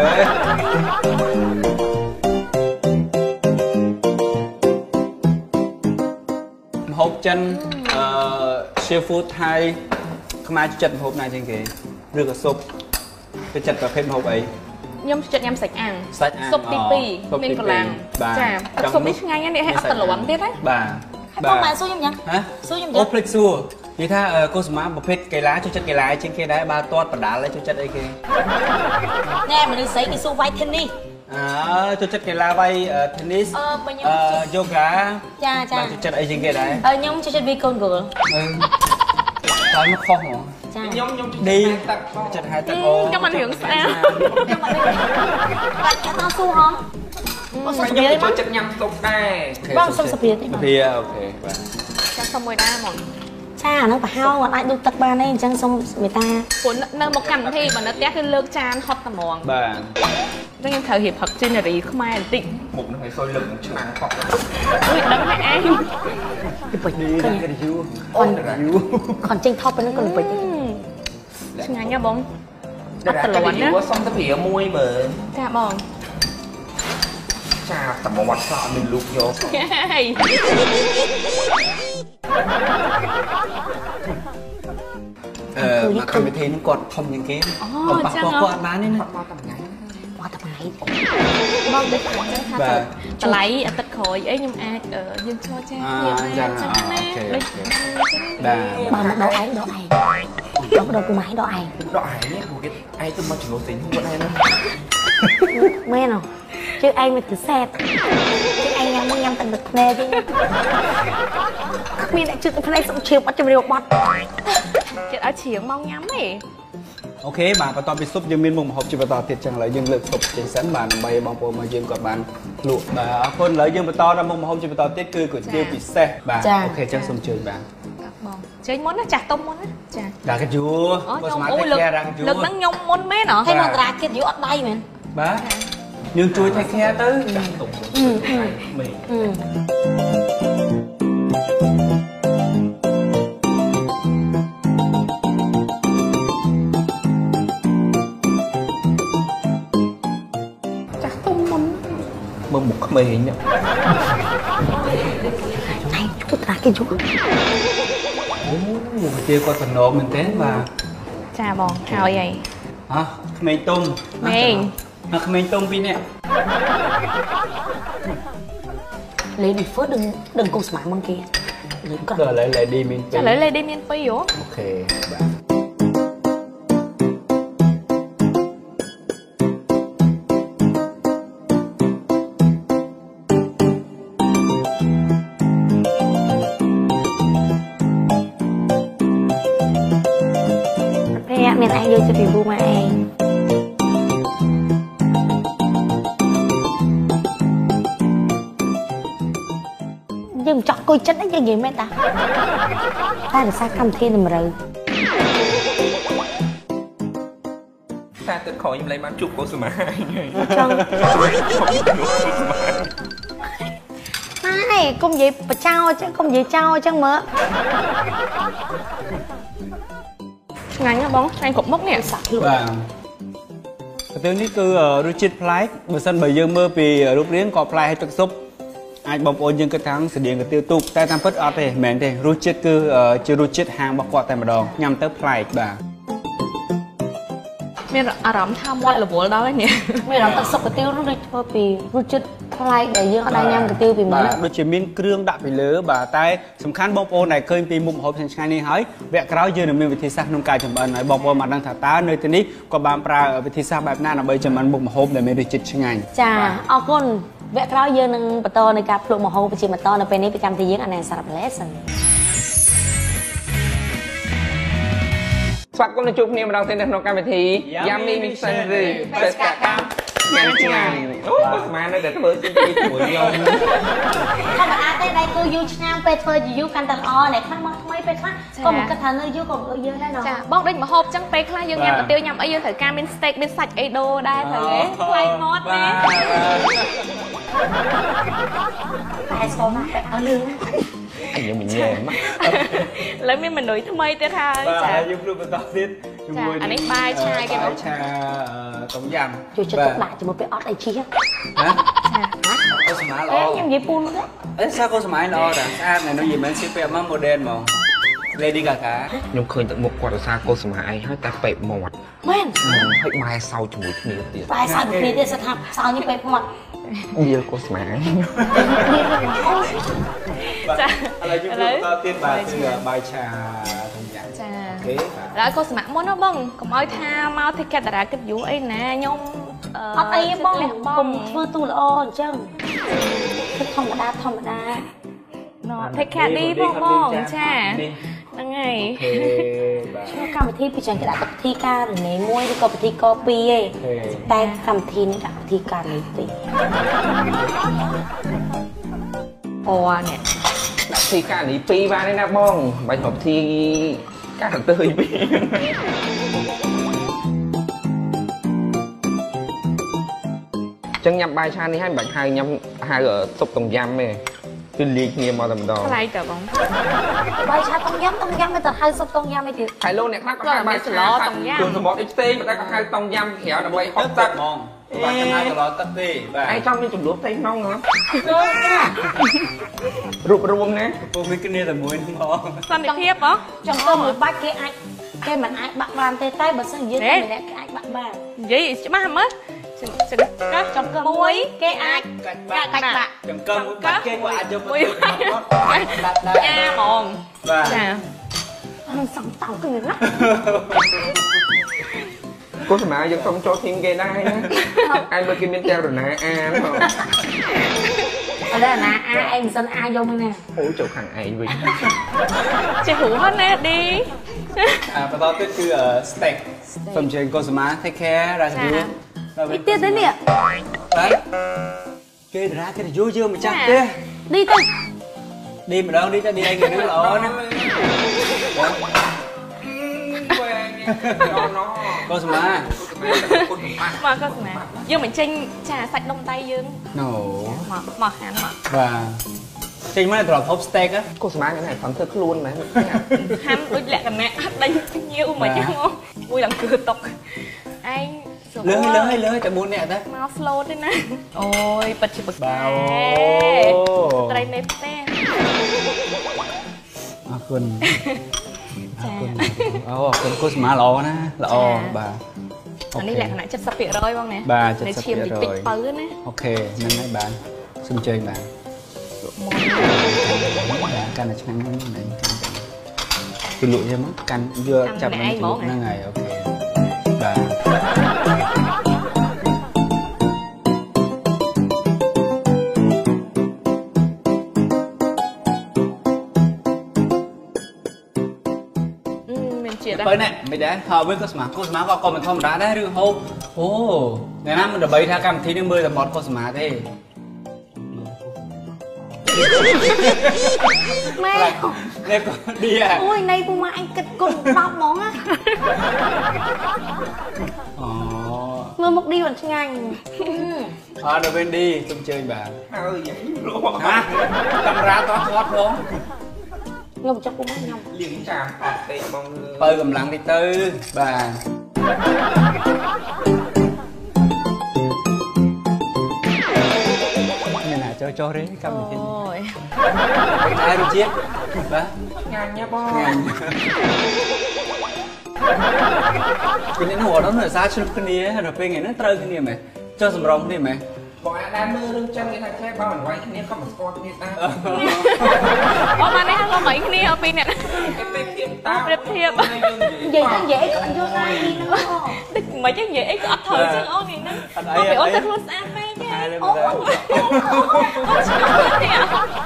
ម្ហូបចិនseafood ថៃខ្មែរចិត្តម្ហូបណាជាងគេឬក៏ស៊ុបទៅចិត្តប្រភេទម្ហូបអីខ្ញុំចិត្តញ៉ាំសាច់អាំងស៊ុបទី2មានកន្លងចាស៊ុបនេះឆ្ងាញ់ណាស់នេះឲ្យអត់តលន់ទៀតណាបាទបងម៉ែស៊ូខ្ញុំញ៉ាំស៊ូខ្ញុំញ៉ាំអូភ្លេចសួរនិយាយថាកុសមាប្រភេទកីឡាចូលចិត្តកីឡាជាងគេដែរបើទាត់បដាល់ហើយចូលចិត្តអីគេណែមនុស្សស្រីគេស៊ូវាយធីនីសចូលចិត្តកីឡាវាយធីនីសយូហ្គាចាចូលចិត្តអីជាងគេដែរខ្ញុំចូលចិត្តវាយកូនគោលហើយមកខុសហ្មងខ្ញុំឌីចិត្តហៅទឹកអូខ្ញុំមិនរឿងស្អាតខ្ញុំមិនបាច់អត់ស៊ូហ៎បងសុខភាពចូលចិត្តញ៉ាំស៊ុបដែរបងសុខភាពតិចអូខេបាទចាំសុំមួយដែរហ្មងចាអាហ្នឹងប្រហោងអត់អាចដួសទឹកបានទេអញ្ចឹងសុំមេតាព្រោះនៅមកកម្មវិធីបើនៅផ្ទះគឺលើកចានហត់តែហ្មងបាទអញ្ចឹងខ្ញុំត្រូវរៀបផឹកជីណារីខ្មែរបន្តិចមុខនឹងឲ្យសួយលើកឆ្នាំងផឹកអុយដឹងតែឯងពីពេជ្រឃើញយូអូនយូខនចេញថប់ទៅនឹងក៏ពេជ្រឆ្ងាញ់ហ៎បងអត់តលន់ណាសុំទៅព្រាមួយមើលចាបងចាតែមកវត្តសក់មានលូកយកមកកម្មវិធីនេះគាត់ធំជាងគេអូចឹងគាត់បាននេះណាមកតែថ្ងៃមកដូចចឹងថាតម្លៃអាទិត្យក្រោយអីខ្ញុំអាចយើងឈរចាគ្នាចឹងណាដូចបាទបើមកដល់ឯងដល់ពូម៉ែដល់ឯងនេះពួកគេឯងទៅមកចំនួនទិញគាត់ឯងមែនហ៎chứ anh mới thử xe chứ anh nhắm tận được nè chứ mình lại chưa cái này xong chiều bắt cho mình bọt chứ ở chiều mong nhắm ấy ok bà và tao bị súp dương miên mùng hộp chỉ vào tao thiệt chẳng lại dương lực súp chính sẵn bàn bay bong bồn mà dương còn bàn lụa bà con lấy dương vào tao ra mùng hộp chỉ vào tao tiết cư của chiều bị xe bà ok chắc xong trường bà chơi món nó chặt tôm món á chà ra cái chúa lực nắng nhung món mé nọ hay mà ra cái chúa ở đây mà bà nhưng chui thay khe tới chắc tung mừng một mì nhỉ này chút ra cái chút chia qua phần nộp mình tén và chà bò hào vậy hả mì tung mì mình tông pin nè lấy đi phớt đừng cùng smart mong kia rồi lấy đi mình chả lấy đi miền phi hả ok miền Anh vô cho review mà anh nhưng chọn coi chất ấy gì mấy ta là sao cầm thiên mà rồi ta tự khỏi lấy bán chụp của Suma này công gì bà trao chứ công gì trao chứ mà ngành hả bóng anh cũng mốc nè vâng tiếngนี้คือรูจิตพลายเมื่อสันใบยืมเมื่อปีรูปเลี้ยงกอบพลายให้ตึกซุปไอ้บอมโอนยังกระทั่งเสียงกระtiêuตุกแต่ทำเพิดออดเลยเหมือนเดิมรูจิตคือจะรูจิตห่างบอกกอดแต่มาดองยำเติบพลายบ่าไม่อารมณ์ทำวัดหรือบัวđóเนี่ยไม่อารมณ์ตึกซุปกระtiêuรู้ด้วยปีรูจิตพลายđểยืมอะไรยำกระtiêuปีเหมือนโดยจะมีเครื่องดับไปเลยบ่าแต่สำคัญบอมโอนไหนเคยปีมุมหอบเส้นชัยนี่หายแวะกล้าวยืนมีวิธีซักน้ำกายจำเป็นไหนบอมโอนมาดังถาตาในทีนี้ก็บางปลาวิธีซักแบบนั้นเอาไปจำเป็นมุมหอบแต่ไม่ได้จิตชัยจ้าเอาคนแวะกล้าวยืนหนึ่งประตูในการปลุกหมอโฮไปจีมาตอนในเป็นนี้ประจำที่ยืนอันไหนสำหรับเลสស្វាគមន៍ជួបគ្នាម្ដងទៀតនៅក្នុងកម្មវិធី Yummy Mission ឬបេសកកម្មញ៉ាំឆ្ងាញ់អូស្មាននៅតែធ្វើស៊ីទីជាមួយខ្ញុំធម្មតាទេដៃគូយូរឆ្នាំពេលធ្វើយូរកាន់តែល្អអ្នកខ្លះមកថ្មីពេលខ្លះក៏មិនគិតថានៅយូរក៏យូរដែរណ៎ចាបងដូចមហូបចឹងពេលខ្លះយើងញ៉ាំកាទៀវញ៉ាំអីយើងត្រូវការមាន steak មានសាច់អីដូរដែរត្រូវទេថ្លៃងត់ណាតែស្គាល់ណាស់អស់លឿន anh nhớ mình nhẹ mắt lấy mình nổi thayទៀតហើយចាយើងព្រោះបន្តទៀត anh ấy bài chai cái bông trà tống yam ជួយចិត្តទុកដាក់ជាមួយពេលអត់អីជីហ៎ hả cô sầm má lo ខ្ញុំនិយាយពូនហ្នឹង ấy sao cô sầm má lo đã sao này nó gì mà ship về mang model mà Lady Gaga ខ្ញុំឃើញទឹកមុខគាត់រសារកូនសម័យឯងហើយតែពេកមាត់មែនហើយបែរសោជាមួយគ្នាទៀតបែរសោជាមួយគ្នាទៀតសិតថាសោនេះពេកមាត់វាកូនសម័យចាឥឡូវឥឡូវតទៀតបាទគឺបាយឆាធំយ៉ាងចាអូខេแล้วก็สมัครមុនណាបងកុំឲ្យថាមកទីកាត់តារាគិតយូរអីណាខ្ញុំអត់អីទេបងកុំធ្វើទូល្អអញ្ចឹងធ្វើធម្មតាធម្មតាណោថេកាឌីបងចាហ្នឹងហើយអូខេបាទក្នុងកម្មវិធីពីចឹងគេដាក់ពិធីការរនេមួយឬក៏ពិធីកពីឯងតែកម្មវិធីនេះដាក់ពិធីការនេះតិចអូនេះដាក់ទីកានេះ2បានទេណាបងបាច់រកទីកាទៅ2ចឹងញ៉ាំបាយឆានេះហើយមិនបាច់ហៅញ៉ាំហៅស៊ុបតុងយ៉ាំទេគឺលាយគ្នាមកតែម្ដងថ្លៃតើបងបាយឆាតុងយ៉ាំមិនទៅហៅស៊ុបតុងយ៉ាំអីទៀតហើយលោកអ្នកខ្លះក៏ហៅបាយឆាតុងយ៉ាំសមុទ្រអីផ្សេងតែក៏ហៅតុងយ៉ាំក្រៅដើម្បីហុកទឹកហ្មងបាទចំណាយត្រឡប់ទឹកទេបាទឯងចង់មានចំនួនផ្ទៃក្នុងហ៎រូបរួមណាពុំមានគ្នាតែមួយហ្នឹងហ្មងសន្តិភាពហ៎ចង់ទៅមួយបាច់គេមិនអាចបាក់បានទេតែបើសិននិយាយតែម្នាក់គេអាចបាក់បាននិយាយច្បាស់មើលចង្កឹមមួយគេអាចកាច់កាច់បាក់ចង្កឹមមួយបាត់គេក៏អាចយកមួយដាក់ដែរចាហ្មងបាទចានឹងសំតោគឺណាកូនសម័យយើងសុំចូលធីមគេដែរណាឯងមើលគេមានតែរណាអាហ្នឹងអត់ណាអាឯងមិនសិនអាយកមកណាអូចូលខាងឯងវិញចេះហូហត់ណាឌីបន្តទៀតគឺ steak សូមជើញកូនសមា take care រ៉ាសាយូនេះទៀតទេនេះបាទគេតារាគេយូរយើងម្ចាស់ទេនេះទៅឌីម្ដងឌីទៅឌីឯងគេនឹងល្អណា កូនសមាមកក៏ស្មាយើងមិនចេញចាសាច់ដុំដៃយើងណូមកហានមកបាទចេញមកត្រឡប់ហូប steak ហ៎កូនសម័យហ្នឹងឯងខំធ្វើខ្លួនមែនហាន់ដូចលក្ខណៈដេញញៀវមកចឹងមកមួយឡើងគឺតុកឯងលើតែ4នាក់ទៅមក slow ទេណាអូយពិតជាបកែត្រីមេផ្ទះអរគុណអូអរគុណកូនសមាល្អណាល្អបាទអានេះលក្ខណៈ 70% បងណាបាទ 70% ឈាមតិចតិចបើណាអូខេហ្នឹងហើយបាទសូមជើញបាទកាន់តែឆ្ងាញ់ហ្នឹងគឺលក់ទេមកកាន់យកចាប់ហ្នឹងហើយអូខេបាទ Bởi nè, mày đã họ với cô sma có con mình không đá đấy được không? Ô, ngày năm mình đã bày ra cầm thi đến 10 là một cô sma thế. Mẹ Nè con đi à? Ôi, này cô mà anh kịch cùng bọc món á. Người một đi còn nhanh. Được bên đi, chung chơi bà. Ơi vậy luôn. Hả? Camera thoát không? Ngâm cho cô mắt nhầm. Liền chạm tệ bông Bơi cầm lặng đi tư bà. Này nè cho đấy cầm trên. Ôi. Ai rồi chiếc? Bà. Nhanh nha bông. Nhanh. Cái này nó hồ đó nó xa chút cái này rồi bên này nó trơi cái này mày. Cho sầm rồng đi mày. Bọn anh đang mơ lưng chân cái thằng xe bao mình quay cái này không mà score cái ta. Ô mà này lo mấy cái này ở bên này. Cái bếp thiệp tao. Bếp thiệp. Vậy thì dễ còn vô ai đi nữa. Mấy cái dễ có ấp thời chứ ô này nó. Có phải ôn thật luôn xa mê chứ. Ôi trời ơi.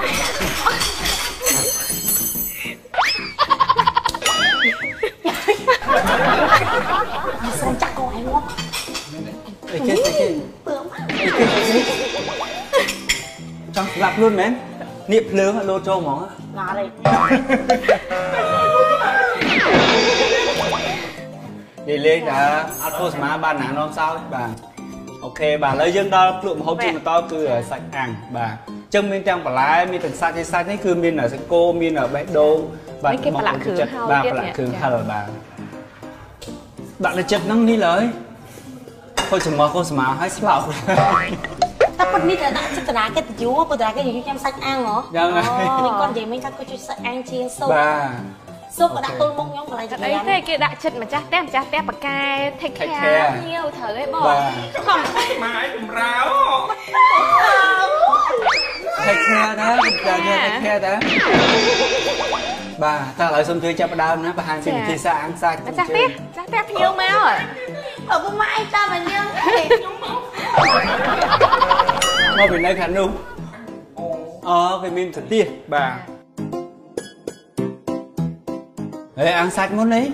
Sao chắc cô em quá. Cái trong lặp luôn mến niệm lớn lô châu món á Ngỏ đi đi lên đã ăn cô má bà nãy non sao bà ok bà lấy dân đó lượng hộp chim to cứ ở sạch hàng bà chân bên trong bà lái mi từng sạch ấy cứ miên ở cô miên ở bãi đô bà cái bà lạ khử bà lạ khử hờ bà đặt lên chụp nắng đi lời thôi chừng mò cô mà hãy slạo ta còn đi là đặt chất đá cái chú cô đá cái gì cho em sạch ăn hả? Dạ mình con gì mình chắc có chút sạch ăn chiên sâu. Bà sốt có đặt tôn mông nhóm lại đấy thế kia đã chật mà chắc tép bạc ca thích khe nhiều thở ấy bỏ không mà ai cũng ráo thích khe đó thích khe đó bà ta lại xong chơi chắp đau nữa bà hàng xin chia xa ăn xa chắc tép nhiều máu rồi ở bố mai ta mà nhiều mà vì nơi khăn luôn vì mình thật tiếc bà ê ăn sạch muốn lấy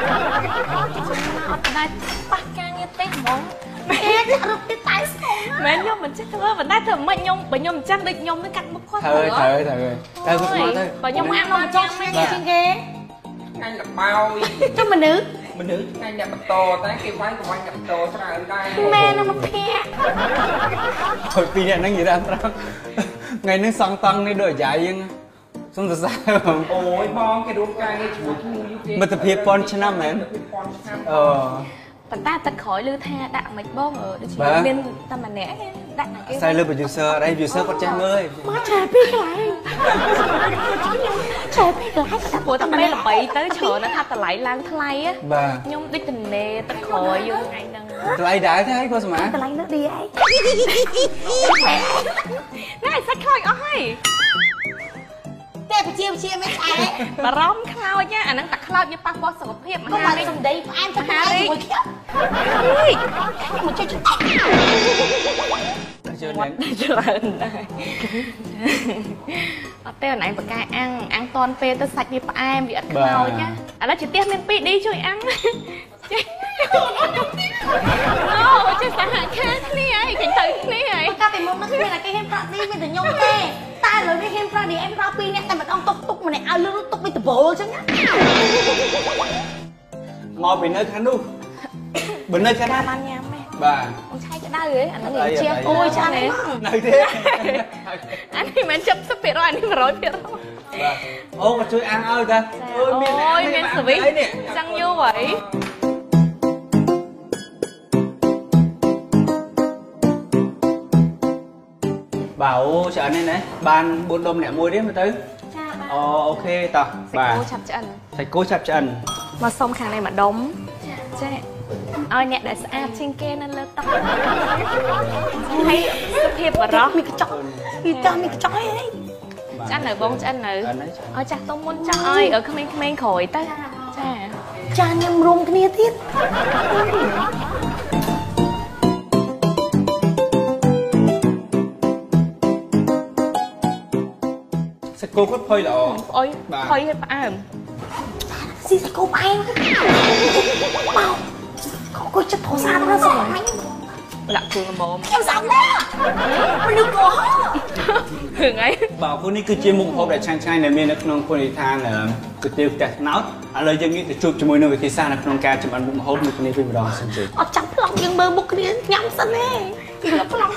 đây bác ca như tết món mẹ được cái tay sống mẹ nhung mình chắc thưa mình đã thử mà nhung bởi nhung chắc định nhung nó cắt mất khoát thôi bởi nhung ăn non cho mẹ trên ghế anh là bao cho mình nữ anh là bật to tới cái váy của anh là bật to sao đây mẹ nó một phe thôi phi này nó gì ra ngày nó xong tăng đi đổi dài nhưng xong rồi sao không ôi bong cái đuốc cay cái chuột mà tập hiệp pon cho năm này tận ta tật khỏi lư tha đạn mạch bông ở đây chỉ bên ta mà nẻ đạn là cái sai lư producer đây producer con trai ơi má trời biết lại trời biết lại của tao mấy là bậy tới chờ nó thật là lại lang thay á bà nhung đi tình nè tật khỏi vô ngày nâng lại đã thế cô mà lại nó đi ấy này sách khỏi ơi แต่ไปเชียร์ไม่ใช่ bà rong khao nhá anh đang tặc khao như pa po sập hiệp mà ก็มาสมเด็จแอมจะหาดิมันจะจุด chơi tên này bậc cai ăn toàn phê tới sạch như em bị ăn khao nhá à nó chỉ tiếc nên bị đi chơi ăn no chứ sao hả cái này cảnh tự này ก็เป็นมุมนักเรียนอะไรเห็นพระดีไม่ถึงยงเต้ตายเลยไม่เห็นพระดีเอ็มพระปีเนี่ยแต่มันต้องตุกมันเนี่ยเอาลูกตุกไปตะโบจังนะ ngồi bên nơi khán luôn bên nơi khán ăn nha mẹ bà con trai cái đau rồi anh nó nghỉ chia ôi cha này nơi thế anh thì mình chấp sắp biệt rồi anh thì mà rối biệt rồi ô mà chơi ăn ơi ta ôi miên xử lý răng như vậy bảo sợ này này ban buôn đôm nẻ môi đấy mà tới ok tao bà thầy cô chập chân mà xong khang này mà đóng ôi nè để sao trên kia nên lên tóc thấy hiệp và rõ มีกระจกมีกระจกไอ้ anh ở bông anh ở ở chặt tôm muốn chắc ơi ở không khỏi ta cha จานยังรวมกันเนี่ยทิศ sẽ cô có phơi lọ ôi phơi hết à gì cô bay bao cô chất thổ xa nó rồi lạ thường mồm em sống đó mình đừng có thường ấy bảo cô này cứ chia mục hộp để trang trai này miền nước nông cô này than là cứ tiêu tẹt náo à lời dân nghĩ để chụp cho môi nơi thì xa nước nông ca chụp ăn mục hộp nước này phim đỏ xem gì chấm lòng nhưng bơ bút cái nhắm sân nè lắm lòng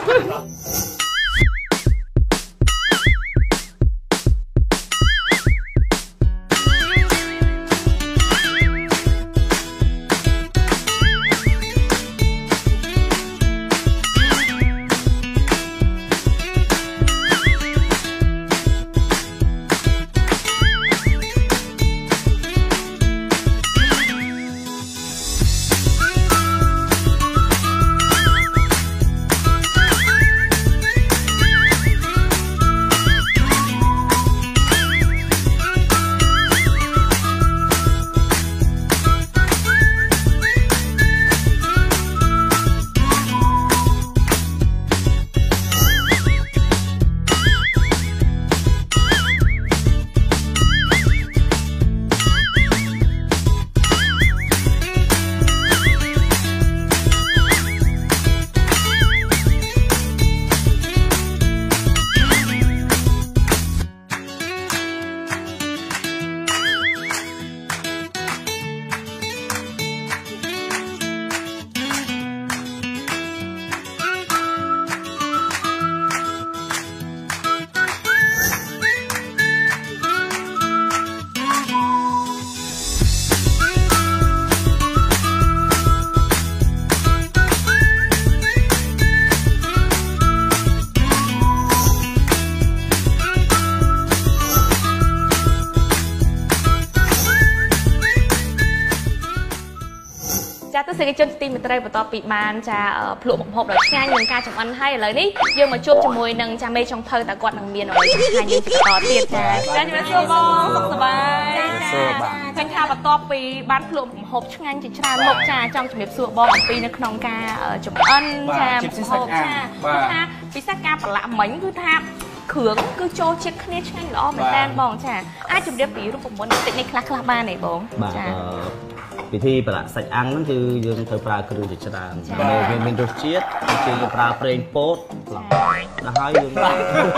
ចាទស្សនិកជនទីមេត្រីបន្តពីបានចាភ្លក់បំផុបដល់ឆ្ងាញ់នឹងការចំអិនហើយឥឡូវនេះយើងមកជួបជាមួយនឹងចាមេចុងភៅតើគាត់នឹងមានអ្វីឆ្ងាញ់យើងបន្តទៀតចាជំរាបសួរបងសុខសប្បាយចាឃើញថាបន្ទាប់ពីបានភ្លក់បំផុបឆ្ងាញ់ជាច្រើនមុខចាចង់ជំរាបសួរបងអំពីនៅក្នុងការចំអិនចាបំផុបចាថាពិសេសការប្រឡាក់មិញគឺថាគ្រឿងគឺចូលជាតិគ្នាឆ្ងាញ់ល្អមែនតើបងចាអាចជម្រាបពីរូបមន្តបន្តិចនេះខ្លះបានទេបងចាពិធីប្រឡាក់សាច់អាំងហ្នឹងគឺយើងត្រូវប្រើគ្រឿងជាច្រើនដើម្បីវាមានរសជាតិជាយើងប្រើប្រេងពោតដល់ហើយយើងបង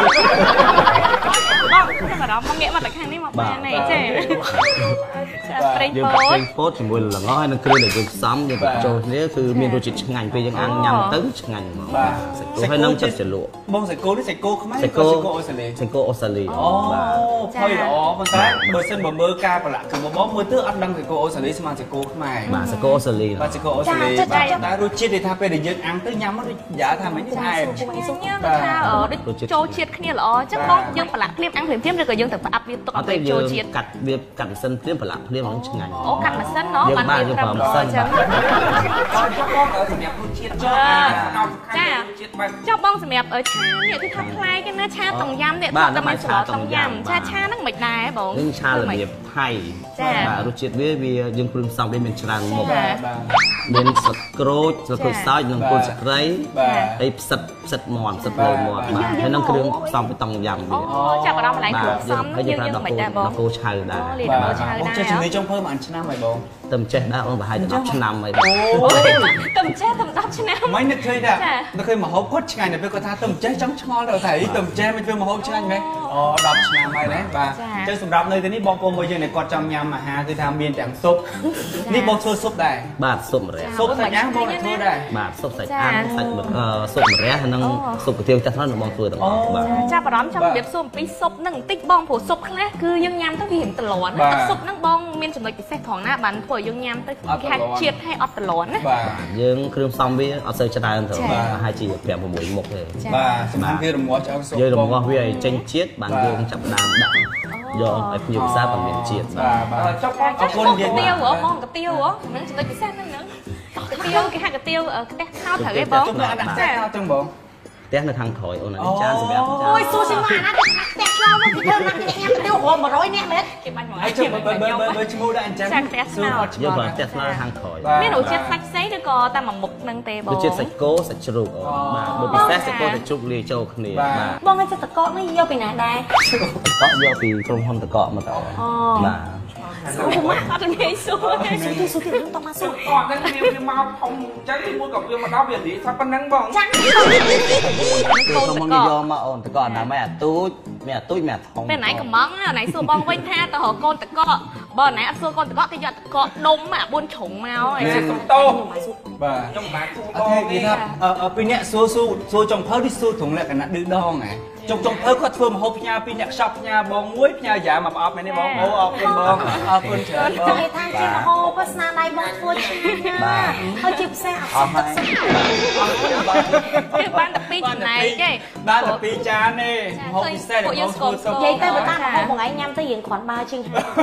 អារម្មណ៍មកងាកមកតែខាងនេះមកបានទេចាប្រេងពោតជាមួយល្ងហើយនឹងគ្រឿងដែលយើងផ្សំយើងបញ្ចូលគ្នាគឺមានរសជាតិឆ្ងាញ់ពេលយើងអាំងញ៉ាំទៅឆ្ងាញ់ហ្មងសាច់គោហើយនឹងចិត្តជ្រលក់បងសាច់គោនេះសាច់គោខ្មែរក៏សាច់គោអូស្ត្រាលីសាច់គោអូស្ត្រាលីបាទផុយល្អប៉ុន្តែបើសិនបើមើលការប្រឡាក់គឺបងមើលទៅអត់ដឹងសាច់គោអូស្ត្រាលីស្មើសាច់គោខ្មែរបាទសាច់គោអូស្ត្រាលីបាទសាច់គោអូស្ត្រាលីតែរសជាតិដែលថាពេលដែលយើងអាំងទៅញ៉ាំមកដូចយ៉ាថាមិនឆ្ងាញ់ថាដូចចូលជាតិគ្នាល្អអញ្ចឹងបងយើងប្រឡាក់ភ្លាមអាំងភ្លាមឬក៏យើងទៅផ្អាប់វាទុកឲ្យចូលជាតិកាត់វាកាត់ម៉ាស៊ីនភ្លាមប្រឡាក់ភ្លាមនឹងឆ្ងាញ់អូកាត់ម៉ាស៊ីនណោះបានយើងប្រើម៉ាស៊ីនអញ្ចឹងបងសម្រាប់រសជាតិចាចុះបងសម្រាប់ឆានេះគឺថាប្លែកណាឆាតុងយ៉ាំនេះគាត់តែមានស្លតុងយ៉ាំឆាហ្នឹងមិនដែរបងនឹងឆារបៀបថៃបាទរសជាតិវាយើងគ្រឿងផ្សំវាមានច្រើនមុខមានស្លឹកក្រូចស្លឹកក្រូចសើចនិងគល់ស្ក្រៃហើយផ្សិតមាន់ផ្សិតលើមាន់បាទហើយនឹងគ្រឿងផ្សំបៃតងយ៉ាំវាចាប់អារម្មណ៍កន្លែងគ្រឿងផ្សំយើងមិនដែរបងគោឆៅដែរបាទឆៅដែរចេះជំនាញចុងភៅមួយឆ្នាំហើយបងទៅចេះដែរអូនប្រហែល10ឆ្នាំហើយអូទៅចេះទៅ10ឆ្នាំមិននឹកឃើញដែរនឹកឃើញមហូបគាត់ឆ្ងាញ់តែពេលគាត់ថាទៅចេះចង់ឆ្ងល់ទៅថាទៅចេះមិនធ្វើមហូបឆ្ងាញ់មែនអូ10ឆ្នាំហើយណាបាទអញ្ចឹងសម្រាប់នៅទីនេះបងប្អូនមួយយើងគាត់ចង់ញ៉ាំអាហារគឺថាមានទាំងស៊ុបនេះបងធ្វើស៊ុបដែរបាទស៊ុបម្រះស៊ុបសាច់អាំងបងធ្វើដែរបាទស៊ុបសាច់អាំងសាច់ស៊ុបម្រះនិងស៊ុបគុយទាវចាស់ហ្នឹងបងធ្វើទាំងអស់បាទចាប់អារម្មណ៍ចង់ជម្រាបសួរអំពីស៊ុបហ្នឹងបន្តិចបងព្រោះស៊ុបខ្លះគឺយើងញ៉ាំទៅវារៀងត្រលាន់ណាស៊ុបហ្នឹងបងមានចំណុចពិសេសត្រង់ណាបានធ្វើឲ្យយើងញ៉ាំទៅគេហៅជាតិឲ្យអត់ត្រលាន់ណាបាទយើងគ្រឿងផ្សំវាអត់សូវច្រើនទៅបាទហើយជា5 6មុខទេបាទសម្រាប់វារមាស់ឆ្អឹងស៊ុបយើងរមាស់វាឲ្យចេញជាតិបានយើងចាប់ដើមដាក់យកឲ្យភ្ញៀវផ្សារបានមានជាតិបាទចុះអរគុណយើងកាទៀវហ៎បងកាទៀវហ៎ហ្នឹងចំណុចពិសេសហ្នឹងកាទៀវគេហៅកាទៀវខ្ទះថោត្រូវទេបងចាចឹងបងផ្ទះនៅខាងក្រោយអូនអានេះចានសម្រាប់អូយសួរស៊ីមកអាណាផ្ទះឆ្លងមកពីធ្វើណាស់អ្នកញ៉ាំទៅរួម100នាក់មែនគេបាញ់មកហើយជិះបើឈ្មោះដែរអញ្ចឹងសួរអត់ឆ្លងយើងផ្ទះឆ្លងខាងក្រោយមានរសជាតិសាច់ផ្សេងឬក៏តែមួយមុខហ្នឹងទេបងរសជាតិសាច់គោសាច់ជ្រូកអូនបាទបើពិសេសសាច់គោសាច់ជ្រូកលាយចូលគ្នាបាទបងឲ្យចិត្តតកកនេះយកពីណាដែរតកយកពីក្រុមហ៊ុនតកកមកតបាទសួរមកអត់ងាយសួរទេសួរទីតមកសួរអត់ហ្នឹងវាមកធំចឹងមួយក៏វាមកដល់វានិយាយថាប៉ុណ្ណឹងបងចាក្រុមហ៊ុនយកមកអូនតកអត់ណាមែនអាទូចមានអាទូចមានអាធំពេលណៃកំងណៃសួរបងវិញថាទៅរកកូនតកបើណៃអត់សួរកូនតកគេយកតកដុំអា4ជ្រុងមកហើយសុំតោបាទខ្ញុំមិនបានសួរបងទេថាពីអ្នកសួរចុងភៅនេះសួរត្រង់លក្ខណៈឌឺដងហ៎ចុងភៅគាត់ធ្វើមហូបផ្ញើពីអ្នកខ្ចប់ផ្ញើបងមួយផ្ញើយ៉ាមកប្រអប់មែនទេបងអូអរគុណបងអរគុណច្រើនបងគេថាជាមហូបស្នាដៃបងធ្វើឆ្ងាញ់បាទហើយជាពិសេសអត់ទឹកសុទ្ធគេបានតែ2ចំណែកទេបានតែ2ចានទេមហូបពិសេសរបស់បងធ្វើសុំនិយាយទៅបើតាមមហូបបងឯងញ៉ាំទៅរៀងគ្រាន់បើជាងហើយ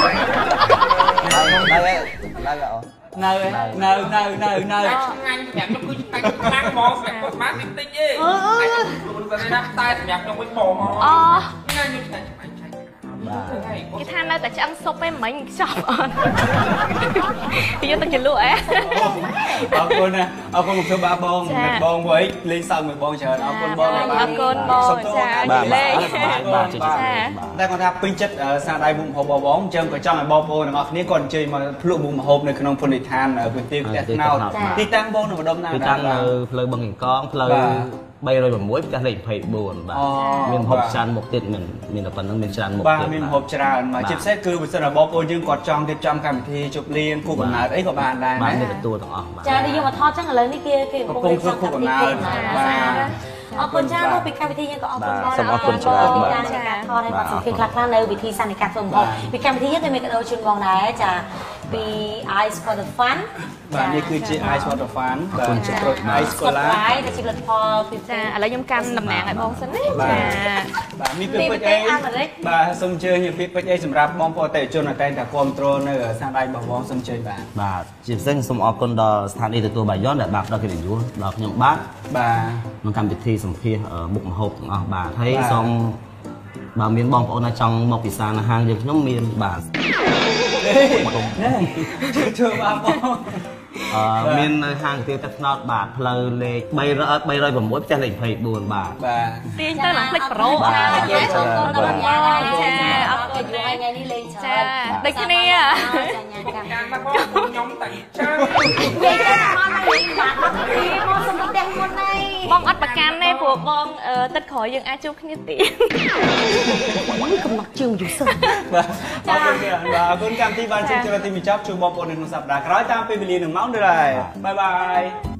នៅឆ្ងាញ់សម្រាប់ខ្ញុំគឺតែខ្លាំងហ្មងសម្រាប់គាត់បានតិចទេខ្លួនគាត់ណាតែសម្រាប់ខ្ញុំវិញហ្មងអូថ្ងៃនេះឆ្ងាញ់គេថានៅតែឆ្អឹងស៊ុបឯងមិញខ្ចប់អត់យកទៅជលក់អេអរគុណណាអរគុណមកធ្វើបាបងបងវិញលេងសើចមួយបងច្រើនអរគុណបងអរគុណបងចាលេងតែគាត់ថាពេញចិត្តសារដៃមុខម្ហូបបងអញ្ចឹងក៏ចង់ឲ្យបងប្អូនទាំងអស់គ្នាគាត់អញ្ជើញមកភ្លក់មុខម្ហូបនៅក្នុងភូមិឋានគុយទាវផ្ទះថ្នោតទីតាំងបងនៅម្ដុំណាទីតាំងនៅផ្លូវបឹងកង្កងផ្លូវ306ផ្ទះលេខ24បាទមានម្ហូបច្រើនមុខទៀតមានតែប៉ុណ្្នឹងមានច្រើនមុខទៀតបាទមានម្ហូបច្រើនមកជាពិសេសគឺបើសិនតែបងប្អូនយើងគាត់ចង់រៀបចំកម្មវិធីជប់លៀងគូកំណើតអីក៏បានដែរបាទមានទទួលទាំងអស់បាទចានេះយើងមកថតចឹងឥឡូវនេះគេកំពុងធ្វើគូកំណើតបាទអរគុណចាមកពីកម្មវិធីយើងក៏អរគុណបាទសូមអរគុណច្រើនបាទចាថតឲ្យគាត់សង្ឃឹមខ្លះៗនៅវិធីសាស្ត្រនៃការធ្វើម្ហូបពីកម្មវិធីយើងក៏មានកាដូជូនបងដែរចាពី Eyes for the Fun បាទនេះគឺជា Eyes for the Fun បាទជាប្រូត Eyes Cola ដែលជាផលិតផលពីចាឥឡូវខ្ញុំកាន់តំណាងឲ្យបងសិនណាចាបាទមានពាក្យពេចន៍អីបាទសូមអញ្ជើញពាក្យពេចន៍អីសម្រាប់បងប្អូនអតិថិជនតែងតែគ្រប់គ្រងនៅស្នាដៃរបស់បងសូមអញ្ជើញបាទជាពិសេសសូមអរគុណដល់ស្ថានីយ៍ទទួលបាយ័នដែលបានផ្ដល់កិត្តិយសដល់ខ្ញុំបាទក្នុងកម្មវិធីសម្ភាសមុខម្ហូបទាំងអស់បាទហើយសូមបើមានបងប្អូនណាចង់មកពិសានៅហាងយើងខ្ញុំមានបាទជួយបាទបងមាននៅហាងគុយទាវទឹកត្នោតបាទផ្លូវលេខ306ផ្ទះលេខ24បាទទាញទៅឡើងភ្លេចប្រូចាយើងចូលទៅដល់ថ្ងៃនេះចាអរគុណថ្ងៃនេះលេងច្រើនដូចគ្នាការមកបងខ្ញុំតែច្រើននិយាយទៅមកលេងបាទមកសុំផ្ទះមុនហើយបងអត់ប្រកាន់ទេព្រោះបងទឹកក្រោយយើងអាចជួបគ្នាទៀតកំណត់ជើងយូរសិនបាទអរគុណបាទអរគុណកម្មវិធីបានជិះចរទីបញ្ចប់ជួបបងប្អូននៅក្នុងសប្តាហ៍ក្រោយតាមពេលវេលានឹងម៉ោងដែរបាយបាយ